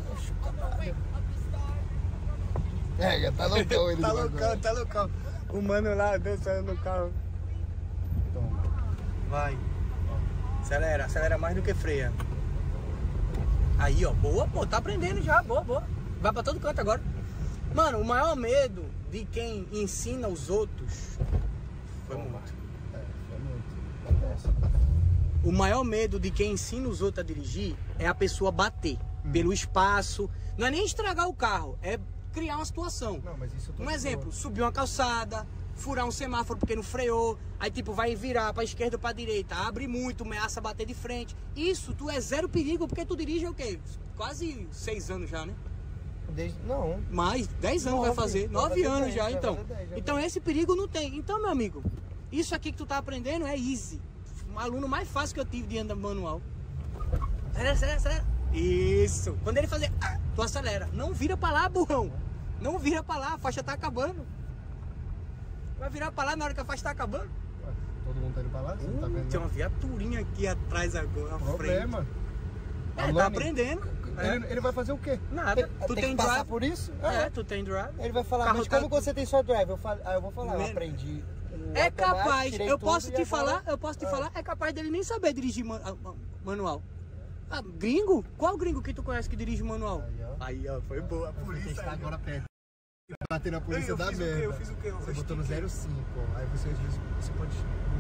É, já tá loucão ele. Tá agora. loucão, tá loucão. O mano lá dançando no carro. Toma. Vai. Acelera, acelera mais do que freia. Aí, ó, boa, pô, tá aprendendo já, boa, boa. Vai pra todo canto agora. Mano, o maior medo de quem ensina os outros foi muito. É, foi muito. Acontece. O maior medo de quem ensina os outros a dirigir é a pessoa bater Hum. pelo espaço. Não é nem estragar o carro, é criar uma situação. Não, mas isso eu tô Um de exemplo, boa. subir uma calçada, furar um semáforo porque não freou, aí tipo vai virar pra esquerda ou pra direita, abre muito, ameaça bater de frente. Isso, tu é zero perigo porque tu dirige o quê? Quase seis anos já, né? Desde... Não. Mais, dez anos vai Nove, fazer, vai nove fazer anos dez, já, vai então. fazer dez, já Então vai. esse perigo não tem. Então, meu amigo, isso aqui que tu tá aprendendo é easy. Um aluno mais fácil que eu tive de andar manual. Acelera, acelera, acelera. Isso. Quando ele fazer, ah, tu acelera. Não vira pra lá, burrão. Não vira pra lá, a faixa tá acabando. Vai virar pra lá na hora que a faixa tá acabando. Ué, todo mundo tá indo pra lá? Você não tá Uh, vendo? tem uma viaturinha aqui atrás agora, à Problema. frente. É, Alane, tá aprendendo. Ele, É. ele vai fazer o quê? Nada. Ele- Tu tem, tem que passar drive? por isso? É, tu tem drive. Ele vai falar, Carro mas tá- como você tem só drive? Eu falo, aí eu vou falar, eu Men- aprendi. o É automático, capaz, tirei eu tudo posso e te agora- falar, eu posso te Ah. falar, é capaz dele nem saber dirigir man- ah, ah, manual. Ah, gringo? Qual gringo que tu conhece que dirige manual? Aí, ó. Aí, ó, foi boa a Você polícia. está aí, ó. agora perto. Bater na polícia Ei, eu dá fiz o quê? merda. Eu fiz o quê? Eu Você botou no estiquei. zero vírgula cinco, ó. Aí você, você pode...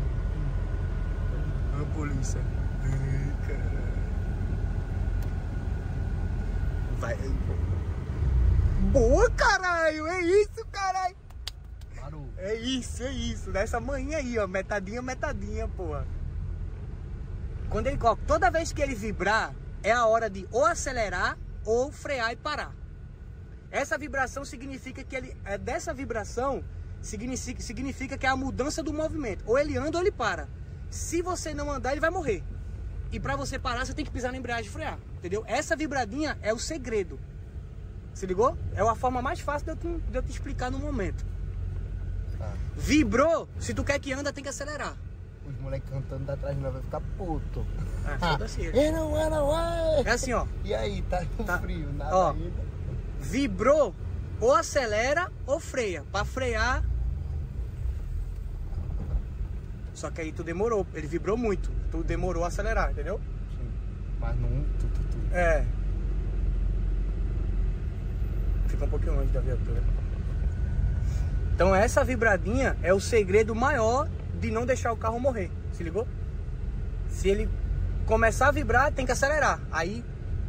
A polícia. Ai, caralho. Vai. Boa, caralho! É isso, caralho! Parou. É isso, é isso. Dessa manhã aí, ó. Metadinha, metadinha, porra. Quando ele coloca, toda vez que ele vibrar, é a hora de ou acelerar ou frear e parar. Essa vibração significa que ele. É dessa vibração significa, significa que é a mudança do movimento. Ou ele anda ou ele para. Se você não andar, ele vai morrer. E pra você parar, você tem que pisar na embreagem e frear. Entendeu? Essa vibradinha é o segredo. Se ligou? É a forma mais fácil de eu te, de eu te explicar no momento. Tá. Vibrou, se tu quer que anda, tem que acelerar. Os moleques cantando da trás de nós vai ficar puto. Ah, foda-se ele. E não é, não é. É assim, ó. E aí, tá no Tá. frio, nada Ó. ainda. Vibrou, ou acelera ou freia. Pra frear. Só que aí tu demorou. Ele vibrou muito. Tu demorou a acelerar, entendeu? Sim. Mas não, tu, tu, tu. É. Fica um pouquinho longe da viatura. Então essa vibradinha é o segredo maior de não deixar o carro morrer. Se ligou? Se ele começar a vibrar, tem que acelerar. Aí...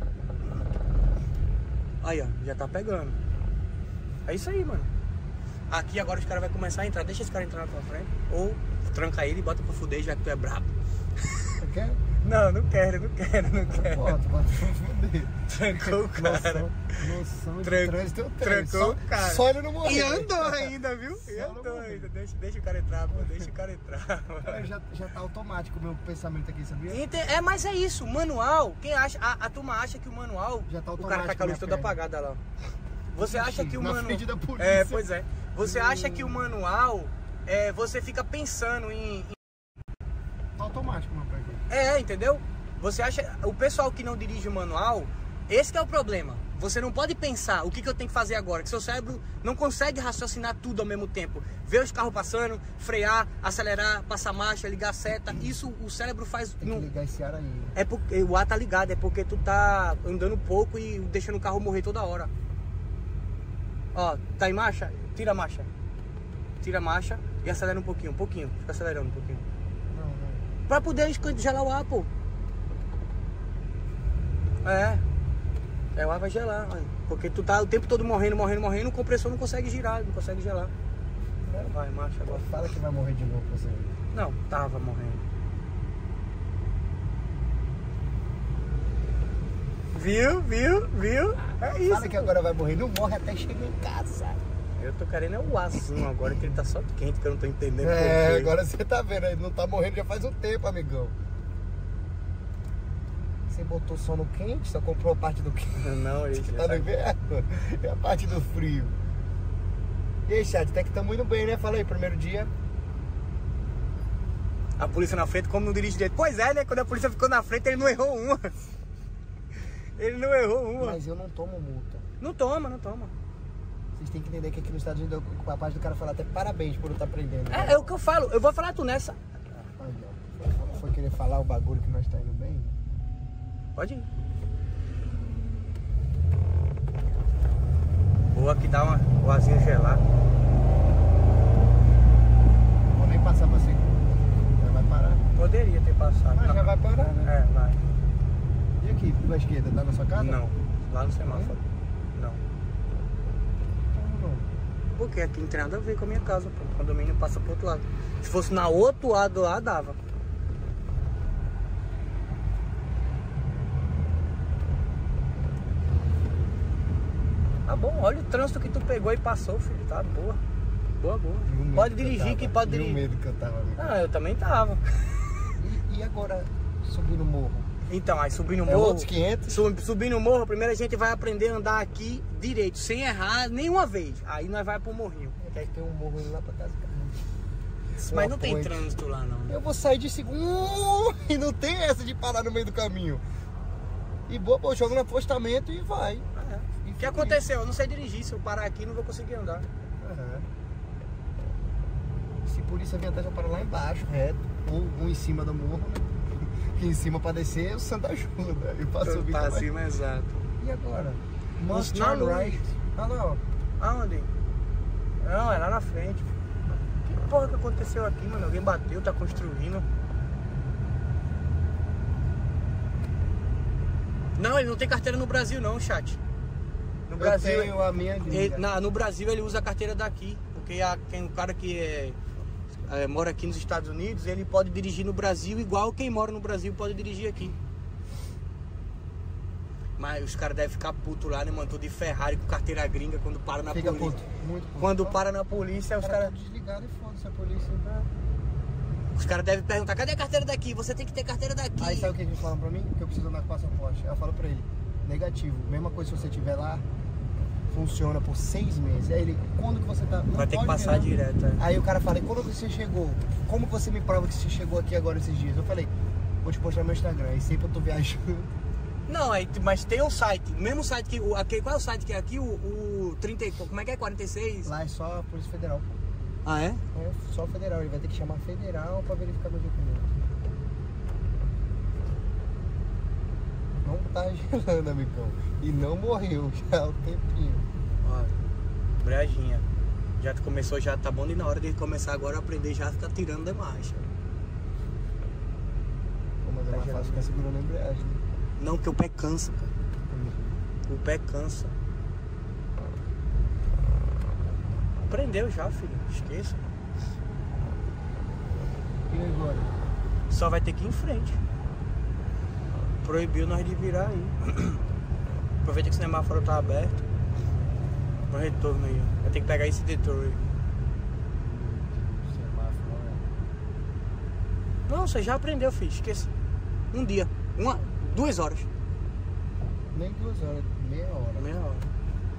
Aí, ó. Já tá pegando. É isso aí, mano. Aqui agora os caras vão começar a entrar. Deixa esse cara entrar na tua frente. Ou tranca ele e bota pra fuder, já que tu é brabo. Você quer? Não, não quero, não quero, não quero. Bota, bota pra foder. Trancou o cara. Noção, noção de Tran- trânsito eu tenho. trancou Só- o cara. Só ele não morreu. E andou ainda, viu? E Só não andou morreu. ainda. Deixa, deixa o cara entrar, pô. Deixa o cara entrar. Cara, já, já tá automático o meu pensamento aqui, sabia? Ente- É, mas é isso. Manual, quem acha... A, a turma acha que o manual... Já tá o cara tá com a luz automático toda minha apagada lá. Você acha que o Na manual... frente da polícia. É, pois é. Você acha que o manual... É, você fica pensando em... em- Tá automático, meu pai. É, entendeu? Você acha... O pessoal que não dirige o manual... Esse que é o problema. Você não pode pensar o que, que eu tenho que fazer agora. Que seu cérebro não consegue raciocinar tudo ao mesmo tempo. Ver os carros passando, frear, acelerar, passar marcha, ligar a seta. Isso o cérebro faz... Tem que no- ligar esse ar aí. É porque o ar tá ligado. É porque tu tá andando pouco e deixando o carro morrer toda hora. Ó, tá em marcha? Tira a marcha. Tira a marcha e acelera um pouquinho, um pouquinho. Fica acelerando um pouquinho. Não, não. Pra poder gelar o ar, pô. É. É, o ar vai gelar, mano. Porque tu tá o tempo todo morrendo, morrendo, morrendo, o compressor não consegue girar, não consegue gelar. Vai, marcha agora. Fala que vai morrer de novo você. Não, tava morrendo. Viu, viu, viu? É isso. Fala que agora vai morrer. Não morre até chegar em casa. Eu tô querendo é o azul agora, que ele tá só quente, que eu não tô entendendo É, por quê. agora você tá vendo. Ele não tá morrendo já faz um tempo, amigão. Você botou só no quente? Só comprou a parte do quente? Não, ele Que tá no inverno? É a parte do frio. E aí, chat, até que estamos indo bem, né? Fala aí, primeiro dia. A polícia na frente, como não dirige direito. Pois é, né? Quando a polícia ficou na frente, ele não errou uma. Ele não errou uma. Mas eu não tomo multa. Não toma, não toma. Vocês têm que entender que aqui nos Estados Unidos, a parte do cara falar até parabéns por eu estar aprendendo. É, é o que eu falo. Eu vou falar tu nessa. Aí, ó. Foi, foi querer falar o bagulho que nós tá indo bem? Pode ir. Vou aqui dar uma, o azinho gelado. Vou nem passar pra você. Já vai parar. Poderia ter passado. Mas Não. já vai parar, né? É, vai. E aqui, pra esquerda, tá na sua casa? Não, lá no semáforo. Não. Como não? Porque aqui não tem nada a ver com a minha casa, pô. O condomínio passa pro outro lado. Se fosse na outro lado lá, dava. Tá bom, olha o trânsito que tu pegou e passou, filho. Tá boa. Boa, boa. E o medo Pode que eu dirigir, tava. que pode E o dirigir. medo que eu tava ali. Ah, eu também tava. E, e agora, subindo o morro? Então, aí subindo o É morro. outros quinhentos? Sub- Subindo o morro, primeiro a gente vai aprender a andar aqui direito, sem errar nenhuma vez. Aí nós vai pro morrinho. É que tem um morro indo lá pra casa. Mas Uma não tem ponte. trânsito lá, não. Eu vou sair de segundo e não tem essa de parar no meio do caminho. E boa, pô, joga no apostamento e vai. É. E O que fica aconteceu? Eu não sei dirigir. Se eu parar aqui, não vou conseguir andar. Aham. Se polícia vier até já para lá embaixo, reto, ou um em cima do morro, né? Que em cima pra descer, o santo ajuda. E pra subir Tá também. acima, exato. E agora? Must Na turn luz. right. Ah, não. Aonde? Não, é lá na frente. Que porra que aconteceu aqui, mano? Alguém bateu, tá construindo. Não, ele não tem carteira no Brasil não, chat. No Brasil, Eu tenho a minha ele- gringa. na- no Brasil ele usa a carteira daqui. Porque a, quem, o cara que é, é, mora aqui nos Estados Unidos, ele pode dirigir no Brasil igual quem mora no Brasil pode dirigir aqui. Mas os caras devem ficar puto lá, né, mano? Tô de Ferrari com carteira gringa quando para na Fica polícia. puto, muito puto. Quando para na polícia, os Os caras caras tá desligado e foda-se a polícia. Tá? os cara devem perguntar, cadê a carteira daqui? Você tem que ter carteira daqui. Aí sabe o que eles falam pra mim? Que eu preciso andar com passaporte. Aí eu falo pra ele, negativo. Mesma coisa se você estiver lá, funciona por seis meses. Aí ele, quando que você tá... não Vai ter que pode passar virar. direto, é. Aí o cara fala, e quando você chegou? Como você me prova que você chegou aqui agora esses dias? Eu falei, vou te postar no meu Instagram. E sempre eu tô viajando. Não, aí, mas tem um site, o mesmo site que o aqui, qual é o site que é aqui? O, o trinta, e- como é que é? quarenta e seis? Lá é só a Polícia Federal, pô. Ah, é? É só federal, ele vai ter que chamar federal pra verificar meu documento. Não tá gelando, amigão. E não morreu já há um tempinho. Ó, brejinha. Já começou, já tá bom e na hora de começar agora a aprender já ficar tirando de marcha. Pô, mas é Tá mais gelando. fácil ficar segurando a embreagem, né? Não, porque o pé cansa, pô. O pé cansa. Prendeu já, filho. Esqueça. E agora? Só vai ter que ir em frente. Proibiu nós de virar aí. Aproveita que o semáforo tá aberto. No retorno aí, ó. Vai ter que pegar esse detour aí. Semáforo, né? Não, você já aprendeu, filho. Esqueça. Um dia. Uma, duas horas. Nem duas horas, meia hora. Meia hora.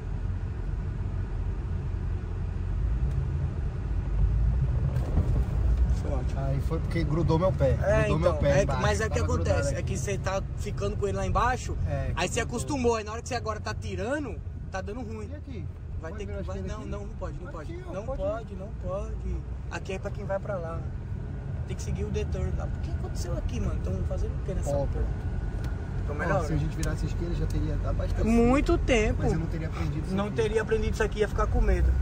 Foi ótimo. Aí foi porque grudou meu pé. É, grudou então, meu pé é, embaixo, mas é o que tava grudado acontece, é aqui. que você tá ficando com ele lá embaixo, É, aí você grudou. acostumou, aí na hora que você agora tá tirando, tá dando ruim. E aqui? Vai Pode ter virar que. a Vai, esquerda não, aqui? não, não pode, não pode. Aqui, ó, Não pode pode, não pode. Aqui é pra quem vai pra lá. Tem que seguir o detour lá. O que aconteceu aqui, mano? Estão fazendo o que nessa Ó, porra? Então Ó, melhor. se a gente virasse a esquerda já teria abastecido. Muito tempo. Mas eu não teria aprendido isso Não aqui. teria aprendido isso aqui, ia ficar com medo.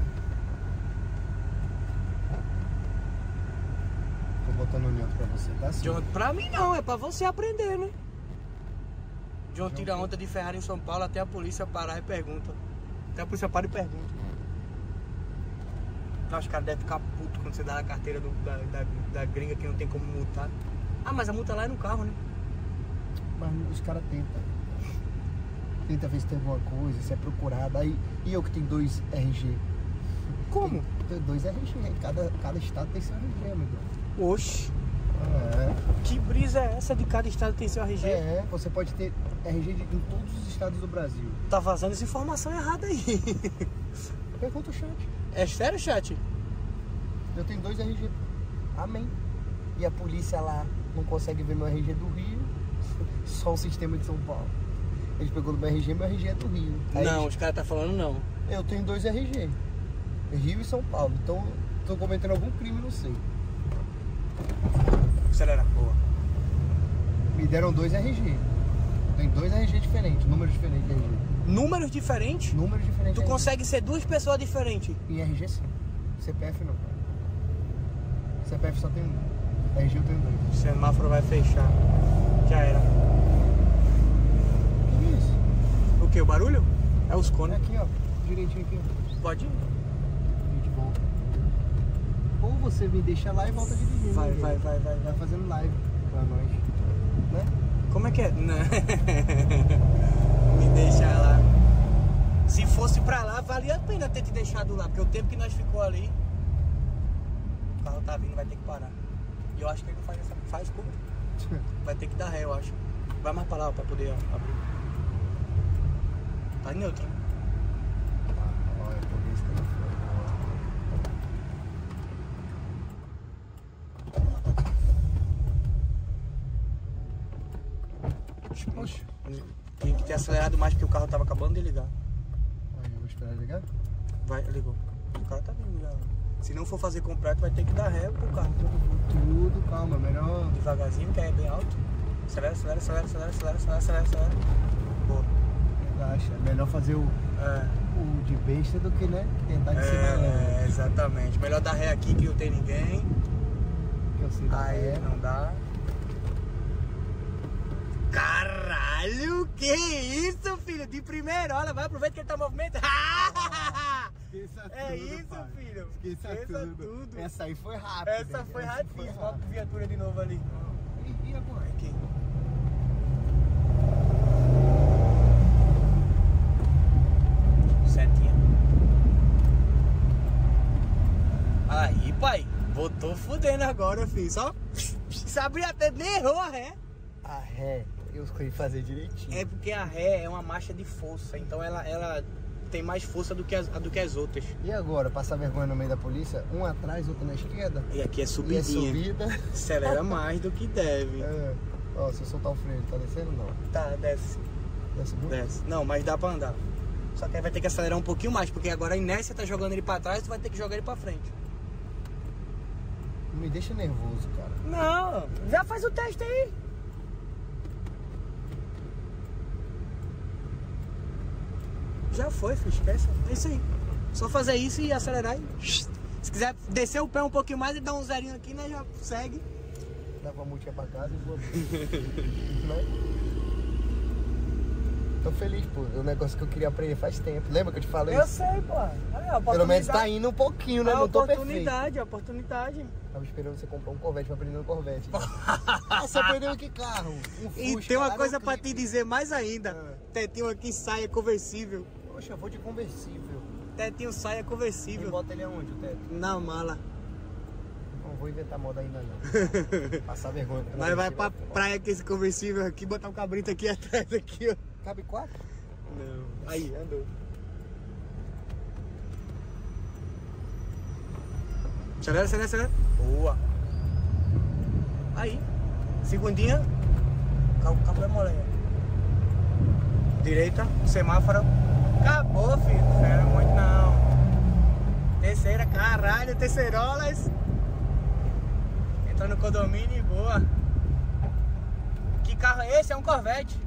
Tô botando o neutro pra você, tá? Assim. John, pra mim não, é pra você aprender, né? John tira onda de Ferrari em São Paulo até a polícia parar e pergunta. Até a polícia para e pergunta. Não, os caras devem ficar putos quando você dá a carteira do- da, da, da gringa que não tem como multar. Ah, mas a multa lá é no carro, né? Mas os caras tentam. Tenta ver se tem alguma coisa, se é procurado. Aí, e eu que tenho dois R G. Como? Tem dois R G. Cada, cada estado tem seu R G, amigo. Oxi, É. que brisa é essa de cada estado tem seu R G? É, você pode ter R G de, em todos os estados do Brasil. Tá vazando essa informação errada aí. Pergunta o chat. É sério, chat? Eu tenho dois R G. Amém. E a polícia lá não consegue ver meu R G do Rio, só o sistema de São Paulo. Eles pegou no meu R G, meu R G é do Rio. Aí Não, eles- os caras tá falando não. Eu tenho dois R G. Rio e São Paulo. Então, tô cometendo algum crime, não sei. Acelera, boa. Me deram dois R G. Tem dois R G diferentes, números diferentes de R G. Números diferentes? Números diferentes Tu de R G. consegue ser duas pessoas diferentes. Em R G sim. C P F não. C P F só tem um. R G eu tenho dois. O semáforo vai fechar. Já era. Que isso? O que? O barulho? É os Olha cones. aqui, ó. Direitinho aqui, ó. Pode ir. A gente volta. Ou você me deixa lá e volta dirigindo. Vai, né, vai, gente? vai, vai, Vai vai. fazendo live pra nós. Né? Como é que é? Não. Me deixa lá. Se fosse pra lá, valia a pena ter te deixado lá. Porque o tempo que nós ficou ali, o carro tá vindo, vai ter que parar. E eu acho que ele não faz essa. Faz como? Vai ter que dar ré, eu acho. Vai mais pra lá pra poder abrir. Tá neutro. Olha, por isso que eu não fui. Oxe. Tem que ter acelerado mais porque o carro tava acabando de ligar. Aí eu vou esperar ligar. Vai, ligou. O cara tá vindo já. Se não for fazer completo, vai ter que dar ré pro carro. Tudo, calma, melhor. Devagarzinho, que é bem alto. Acelera, acelera, acelera, acelera, acelera, acelera, acelera, acelera. Boa. Relaxa. É melhor fazer o, É, o de besta do que, né? Tentar de cima é, exatamente. Melhor dar ré aqui que não tem ninguém. que eu sei da Aí ré. não dá. Caralho, que isso, filho? De primeira, olha, vai, aproveita que ele tá em movimento. Esqueça É tudo, isso, pai. filho. Esqueça, Esqueça tudo. tudo. Essa aí foi rápida. Essa foi Essa rapidinho. Ó, a viatura de novo ali. E, e agora? Aqui. Setinha. Aí, pai. Botou fudendo agora, filho. Só sabia até, nem errou a ré. A ré, eu escolhi fazer direitinho. É porque a ré é uma marcha de força. Então ela, ela tem mais força do que as, do que as outras. E agora, passar vergonha no meio da polícia? Um atrás, outro na esquerda? E aqui é E é subidinha. subida. Acelera mais do que deve. É. Ó, se eu soltar o freio, ele tá descendo ou não? Tá, desce. Desce muito? Desce. Não, mas dá pra andar. Só que aí vai ter que acelerar um pouquinho mais, porque agora a inércia tá jogando ele pra trás, tu vai ter que jogar ele pra frente. Não me deixa nervoso, cara. Não, já faz o teste aí. Já foi, filho, esquece. É isso aí. Só fazer isso e acelerar e... Se quiser descer o pé um pouquinho mais e dar um zerinho aqui, né, já segue. Dá uma multinha pra casa e vou... Né? Tô feliz, pô. É um negócio que eu queria aprender faz tempo. Lembra que eu te falei? Eu sei, pô. Aí, Pelo menos tá indo um pouquinho, né? A Não tô perfeito. oportunidade, a oportunidade. Tava esperando você comprar um Corvette pra aprender no Corvette. Né? Ah, você aprendeu que carro? Um Fusca, E tem uma coisa Aeroclip. pra te dizer mais ainda. Ah. Tetinho aqui saia conversível. Poxa, eu vou de conversível. Tetinho saia Você conversível. bota ele aonde, o teto? Na mala. Não vou inventar moda ainda não. Passar vergonha. com Nós vai pra conversível. praia com esse conversível aqui, botar um cabrito aqui atrás, aqui, ó. Cabe quatro? Não. Aí, andou. Acelera, acelera, acelera. Boa. Aí. Segundinha. Acabou a moleia. Direita, semáforo. Acabou, filho. Não era muito não. Terceira, caralho, terceirolas. Entrou no condomínio e boa. Que carro é esse? É um Corvette.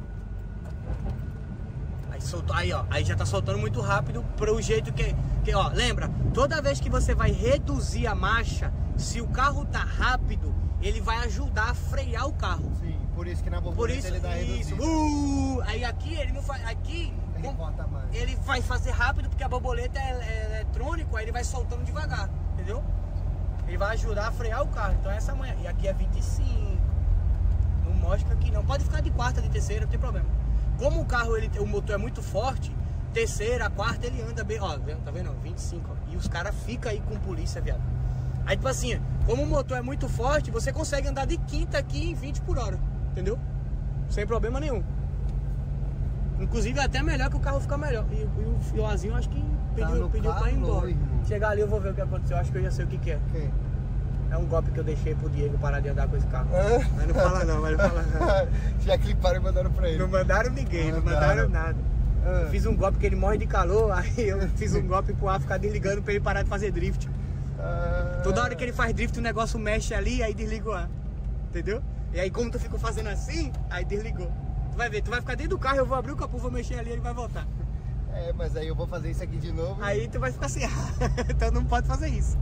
Aí soltou, aí ó, aí já tá soltando muito rápido pro jeito que, que ó, lembra, toda vez que você vai reduzir a marcha, se o carro tá rápido, ele vai ajudar a frear o carro. Sim, por isso que na Por borboleta isso, ele dá isso. reduzida. Uh, aí aqui ele não faz, aqui Ele com- corta mais. ele vai fazer rápido porque a borboleta é, é eletrônico, aí ele vai soltando devagar, entendeu? Ele vai ajudar a frear o carro. Então essa manhã, e aqui é vinte e cinco. Não mostra aqui não. Pode ficar de quarta, de terceira, não tem problema. Como o carro, ele, o motor é muito forte, terceira, quarta, ele anda bem, ó, tá vendo? vinte e cinco, ó. E os caras ficam aí com polícia, viado. Aí, tipo assim, como o motor é muito forte, você consegue andar de quinta aqui em vinte por hora, entendeu? Sem problema nenhum. Inclusive, é até melhor que o carro fica melhor. E, e o Fiozinho, acho que pediu, no pediu pra ir calor, embora. irmão. Chegar ali, eu vou ver o que aconteceu. Acho que eu já sei o que que é. Quem? É um golpe que eu deixei pro Diego parar de andar com esse carro. Mas não fala não, mas não fala não. Já cliparam e mandaram pra ele. Não mandaram ninguém, não mandaram nada. Ah. Eu fiz um golpe que ele morre de calor, aí eu fiz um golpe pro ar ficar desligando pra ele parar de fazer drift. Ah. Toda hora que ele faz drift o negócio mexe ali, aí desliga o ar. Entendeu? E aí como tu ficou fazendo assim, aí desligou. Tu vai ver, tu vai ficar dentro do carro, eu vou abrir o capô, vou mexer ali e ele vai voltar. É, mas aí eu vou fazer isso aqui de novo. Aí tu vai ficar assim, então não pode fazer isso.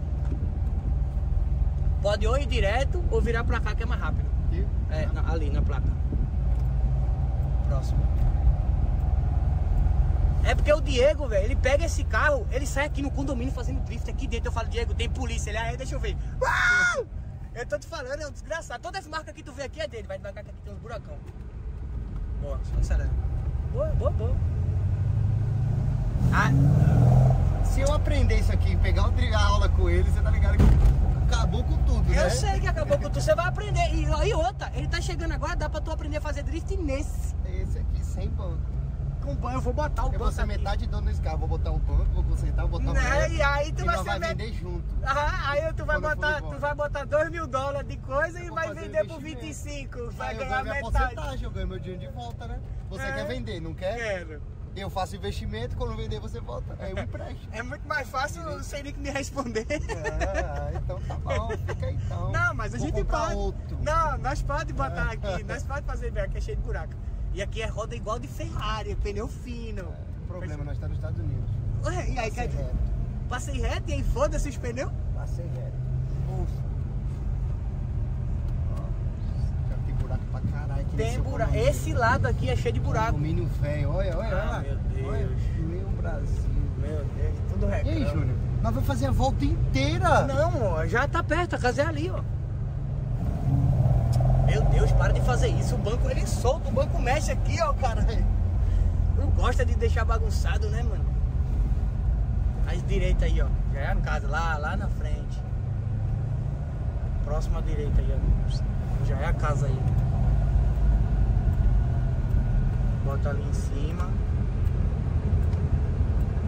Pode ou ir direto ou virar pra cá que é mais rápido. Aqui? É, na- ali na placa. Próximo. É porque o Diego, velho, ele pega esse carro, ele sai aqui no condomínio fazendo drift aqui dentro. Eu falo, Diego, tem polícia. Ele, aí, deixa eu ver. Uau! Eu tô te falando, é um desgraçado. Todas as marcas que tu vê aqui é dele. Vai devagar que aqui tem uns buracão. Boa, só acelera. Boa, boa, boa. Ah, Se eu aprender isso aqui, pegar uma aula com ele, você tá ligado que acabou com tudo, né? eu sei que acabou com tu, você vai aprender. E, e outra, ele tá chegando agora, dá pra tu aprender a fazer drift nesse. Esse aqui, sem banco. Com banho, eu vou botar o Eu banco vou ser aqui. metade dono desse carro. Vou botar o banco, vou consertar, vou botar o Né, banco. e aí tu e vai nós ser vai met- vender junto. Ah, aí tu vai Quando eu for botar, embora. tu vai botar dois mil dólares de coisa e vou vai fazer vender por investimento. vinte e cinco. Vai Aí eu ganhar ganho minha metade. porcentagem, eu ganho meu dinheiro de volta, né? Você É. quer vender, não quer? Quero. Eu faço investimento, quando vender você volta. Aí eu empresto. É muito mais fácil sem nem que me responder. Ah, então tá bom, fica aí então. Não, mas a Vou gente comprar pode. outro. Não, nós pode botar aqui, nós pode fazer bem, aqui é cheio de buraco. E aqui é roda igual de Ferrari, pneu fino. O problema, nós estamos nos Estados Unidos. Ué, e aí, Passei quer dizer, reto. passei reto e aí foda-se os pneus? Passei reto. Ufa. Ó, já tem buraco pra caralho aqui Tem nesse buraco. condomínio. Esse lado aqui é cheio de buraco. Condomínio velho, olha, olha. Ah, olha. meu Deus. Olha, meu Brasil. Meu Deus, tudo E reclama. aí, Júnior? Nós vamos fazer a volta inteira. Não, ó, já tá perto, a casa é ali, ó. Meu Deus, para de fazer isso. O banco, ele solta, o banco mexe aqui, ó, cara. Não gosta de deixar bagunçado, né, mano? À direita aí, ó. Já é no caso, lá, lá na frente. Próximo à direita aí, ó. Já é a casa aí. Bota ali em cima.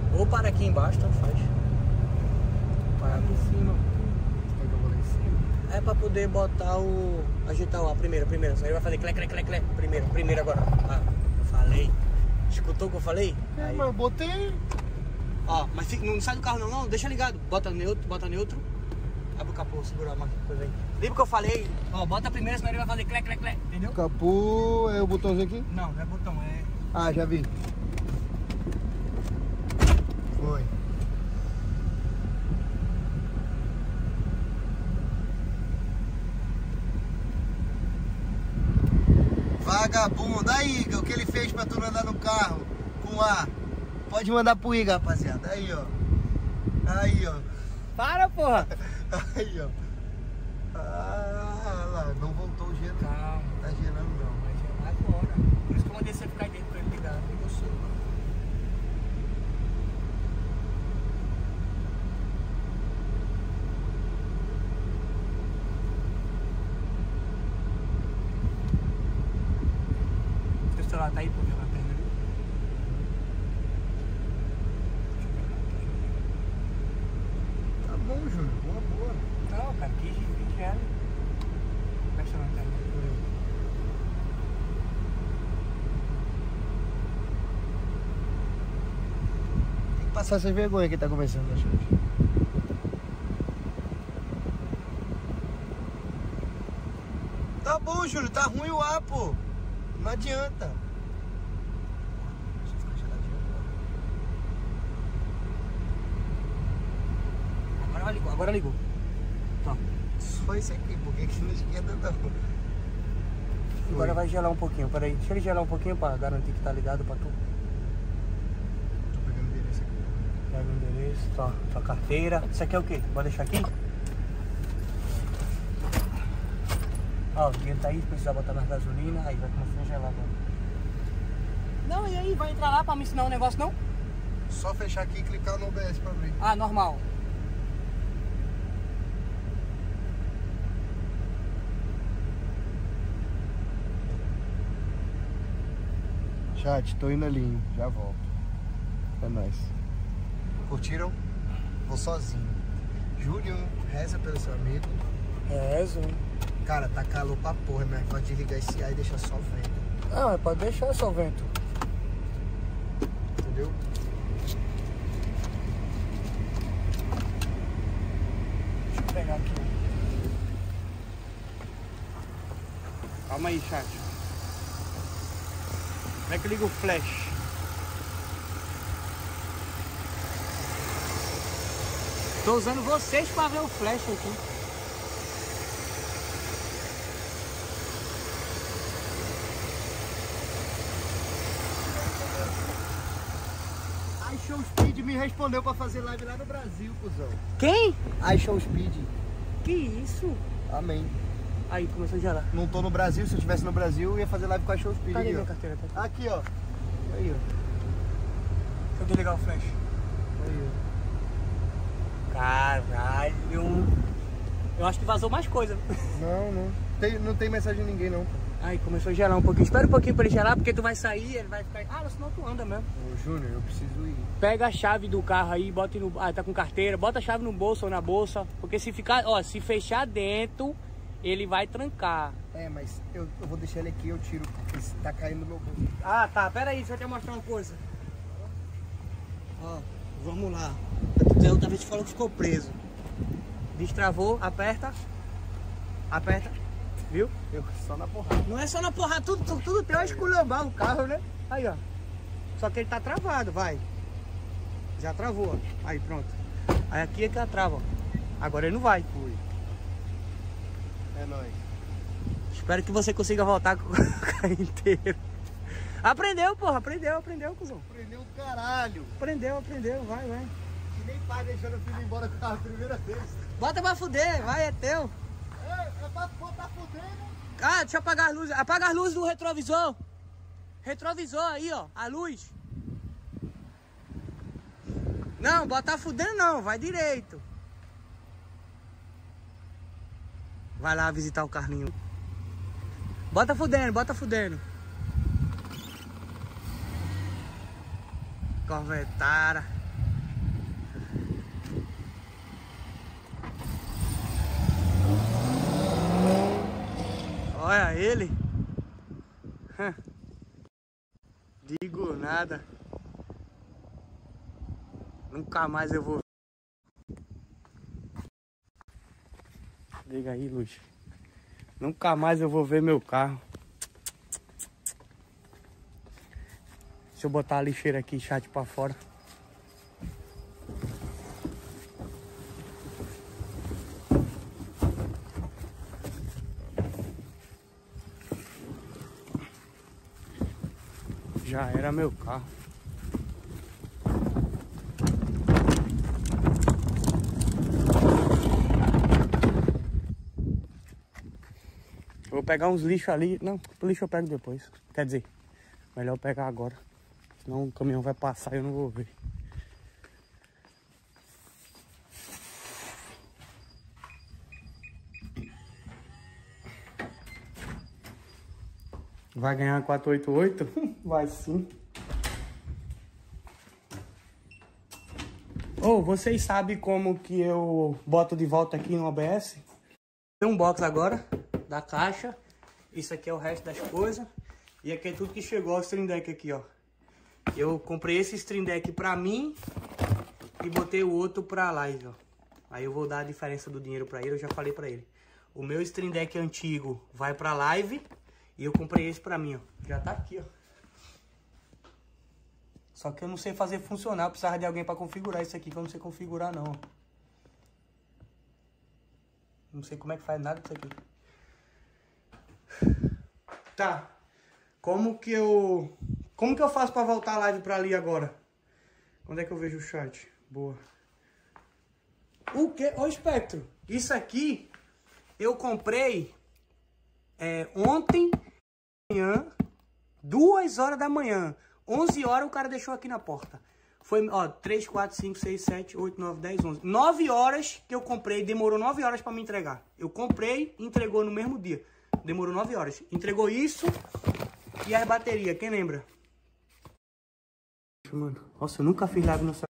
Ou para aqui embaixo, tanto faz. Para aqui em cima. Quer que eu vou lá em cima? É pra poder botar o... Agitar o... A primeira, primeira. Aí vai fazer clé, clé, clé, clé. Primeiro, primeiro agora. Ah, eu falei. Escutou o que eu falei? É, Aí. mas eu botei. Ó, mas fica- não sai do carro não, não. Deixa ligado. Bota neutro, bota neutro. Abre o capô, segura a máquina, coisa aí. Lembra que eu falei? Ó, bota a primeira, senão ele vai fazer clé, clé, clé. Entendeu? Capô, é o botãozinho aqui? Não, não é botão, é... Ah, já vi. Foi. Vagabundo, aí, Iga, o que ele fez pra tu não andar no carro com ar? Pode mandar pro Iga, rapaziada. Aí, ó. Aí, ó. Para, porra! Aí, ó. Ah, lá, não voltou o gelo. Calma. Tá gelando, não. Vai gelar agora. Por isso que eu mandei você ficar aí dentro pra ele ligar. Eu sou. Seu celular tá aí, pô, na perna ali. Tá bom, Júnior. Boa, boa. Não, cara, quis vinte reais. Presta na perna. Tem que passar essa vergonha que tá começando, né, gente? Tá bom, Júlio, tá ruim o ar, pô. Não adianta. Deixa eu ficar geladinho agora. Agora ligou, agora ligou. Tá. Só isso aqui, porque aqui não esquenta não. Agora vai gelar um pouquinho, peraí. Deixa ele gelar um pouquinho pra garantir que tá ligado pra tu. Tô pegando o endereço aqui. Pega o endereço, tá. Sua carteira. Isso aqui é o quê? Pode deixar aqui? Ó, o dinheiro tá aí, se precisar botar na gasolina, aí vai começar a gelar agora. Não, e aí, vai entrar lá pra me ensinar um negócio, não? Só fechar aqui e clicar no O B S pra abrir. Ah, normal. Chat, tô indo ali, hein? Já volto. É nóis. Curtiram? Vou sozinho. Júlio, reza pelo seu amigo. É, zoom. Cara, tá calor pra porra, mas pode desligar esse ar e deixar só vento. Não, pode deixar só o vento. Entendeu? Deixa eu pegar aqui. Calma aí, chat. Como é que liga o flash? Tô usando vocês pra ver o flash aqui. iShow Speed me respondeu pra fazer live lá no Brasil, cuzão. Quem? iShow Speed. Que isso? Amém. Aí, começou a gelar. Não tô no Brasil, se eu estivesse no Brasil, eu ia fazer live com a iShow Speed. Cadê Aí, minha ó. carteira? Tá aqui. Aqui, ó. Aí, ó. Deixa eu desligar o flash. Aí, Caralho. Eu acho que vazou mais coisa. ó. Não, não. Tem, não tem mensagem de ninguém, não. Aí, começou a gelar um pouquinho. Espera um pouquinho pra ele gelar, porque tu vai sair, ele vai ficar... Ah, senão tu anda mesmo. Ô, Júnior, eu preciso ir. Pega a chave do carro aí, bota no... Ah, tá com carteira. Bota a chave no bolso ou na bolsa. Porque se ficar... Ó, se fechar dentro, ele vai trancar. É, mas eu, eu vou deixar ele aqui e eu tiro, porque tá caindo no meu bolso. Ah, tá. Pera aí, deixa eu te mostrar uma coisa. Ó, vamos lá. A outra vez falou que ficou preso. Destravou, aperta. Aperta. Viu? Eu só na porrada. Não é só na porrada, tudo, tudo, tudo teu é esculhambar o carro, né? Aí, ó. Só que ele tá travado, vai. Já travou, ó. Aí, pronto. Aí aqui é que ela trava, ó. Agora ele não vai. Fui. É nóis. Espero que você consiga voltar com o carro inteiro. Aprendeu, porra. Aprendeu, aprendeu, cuzão. Prendeu o caralho. Aprendeu, aprendeu. Vai, vai. Que nem pai deixando o filho ir embora com o carro a primeira vez. Bota pra fuder, vai, é teu. É, é pra botar fudendo. Ah, deixa eu apagar as luzes. Apaga as luzes do retrovisor. Retrovisor aí, ó. A luz. Não, botar fudendo não. Vai direito. Vai lá visitar o Carlinho. Bota fudendo, bota fudendo. Corvetara. Olha ele. Digo nada. Nunca mais eu vou. Liga aí, Luz. Nunca mais eu vou ver meu carro. Deixa eu botar a lixeira aqui, chat pra fora. Já era meu carro. Vou pegar uns lixos ali. Não, o lixo eu pego depois. Quer dizer, melhor eu pegar agora. Senão o caminhão vai passar e eu não vou ver. Vai ganhar quatrocentos e oitenta e oito? Vai sim. Ô, oh, vocês sabem como que eu boto de volta aqui no O B S? Tem um box agora da caixa. Isso aqui é o resto das coisas. E aqui é tudo que chegou ao Stream Deck aqui, ó. Eu comprei esse Stream Deck pra mim e botei o outro pra live, ó. Aí eu vou dar a diferença do dinheiro pra ele, eu já falei pra ele. O meu Stream Deck antigo vai pra live e eu comprei esse pra mim, ó. Já tá aqui, ó. Só que eu não sei fazer funcionar, eu precisava de alguém pra configurar isso aqui, que eu não sei configurar não, ó. Não sei como é que faz nada disso aqui. Tá. Como que eu... Como que eu faço pra voltar a live pra ali agora? Onde é que eu vejo o chat? Boa. O que? Ô, Espectro, isso aqui eu comprei é, ontem, manhã, duas horas da manhã. onze horas o cara deixou aqui na porta. Foi, ó, três, quatro, cinco, seis, sete, oito, nove, dez, onze. nove horas que eu comprei, demorou nove horas pra me entregar. Eu comprei e entregou no mesmo dia. Demorou nove horas. Entregou isso e as baterias, quem lembra? Mano, nossa, eu nunca fiz live no celular.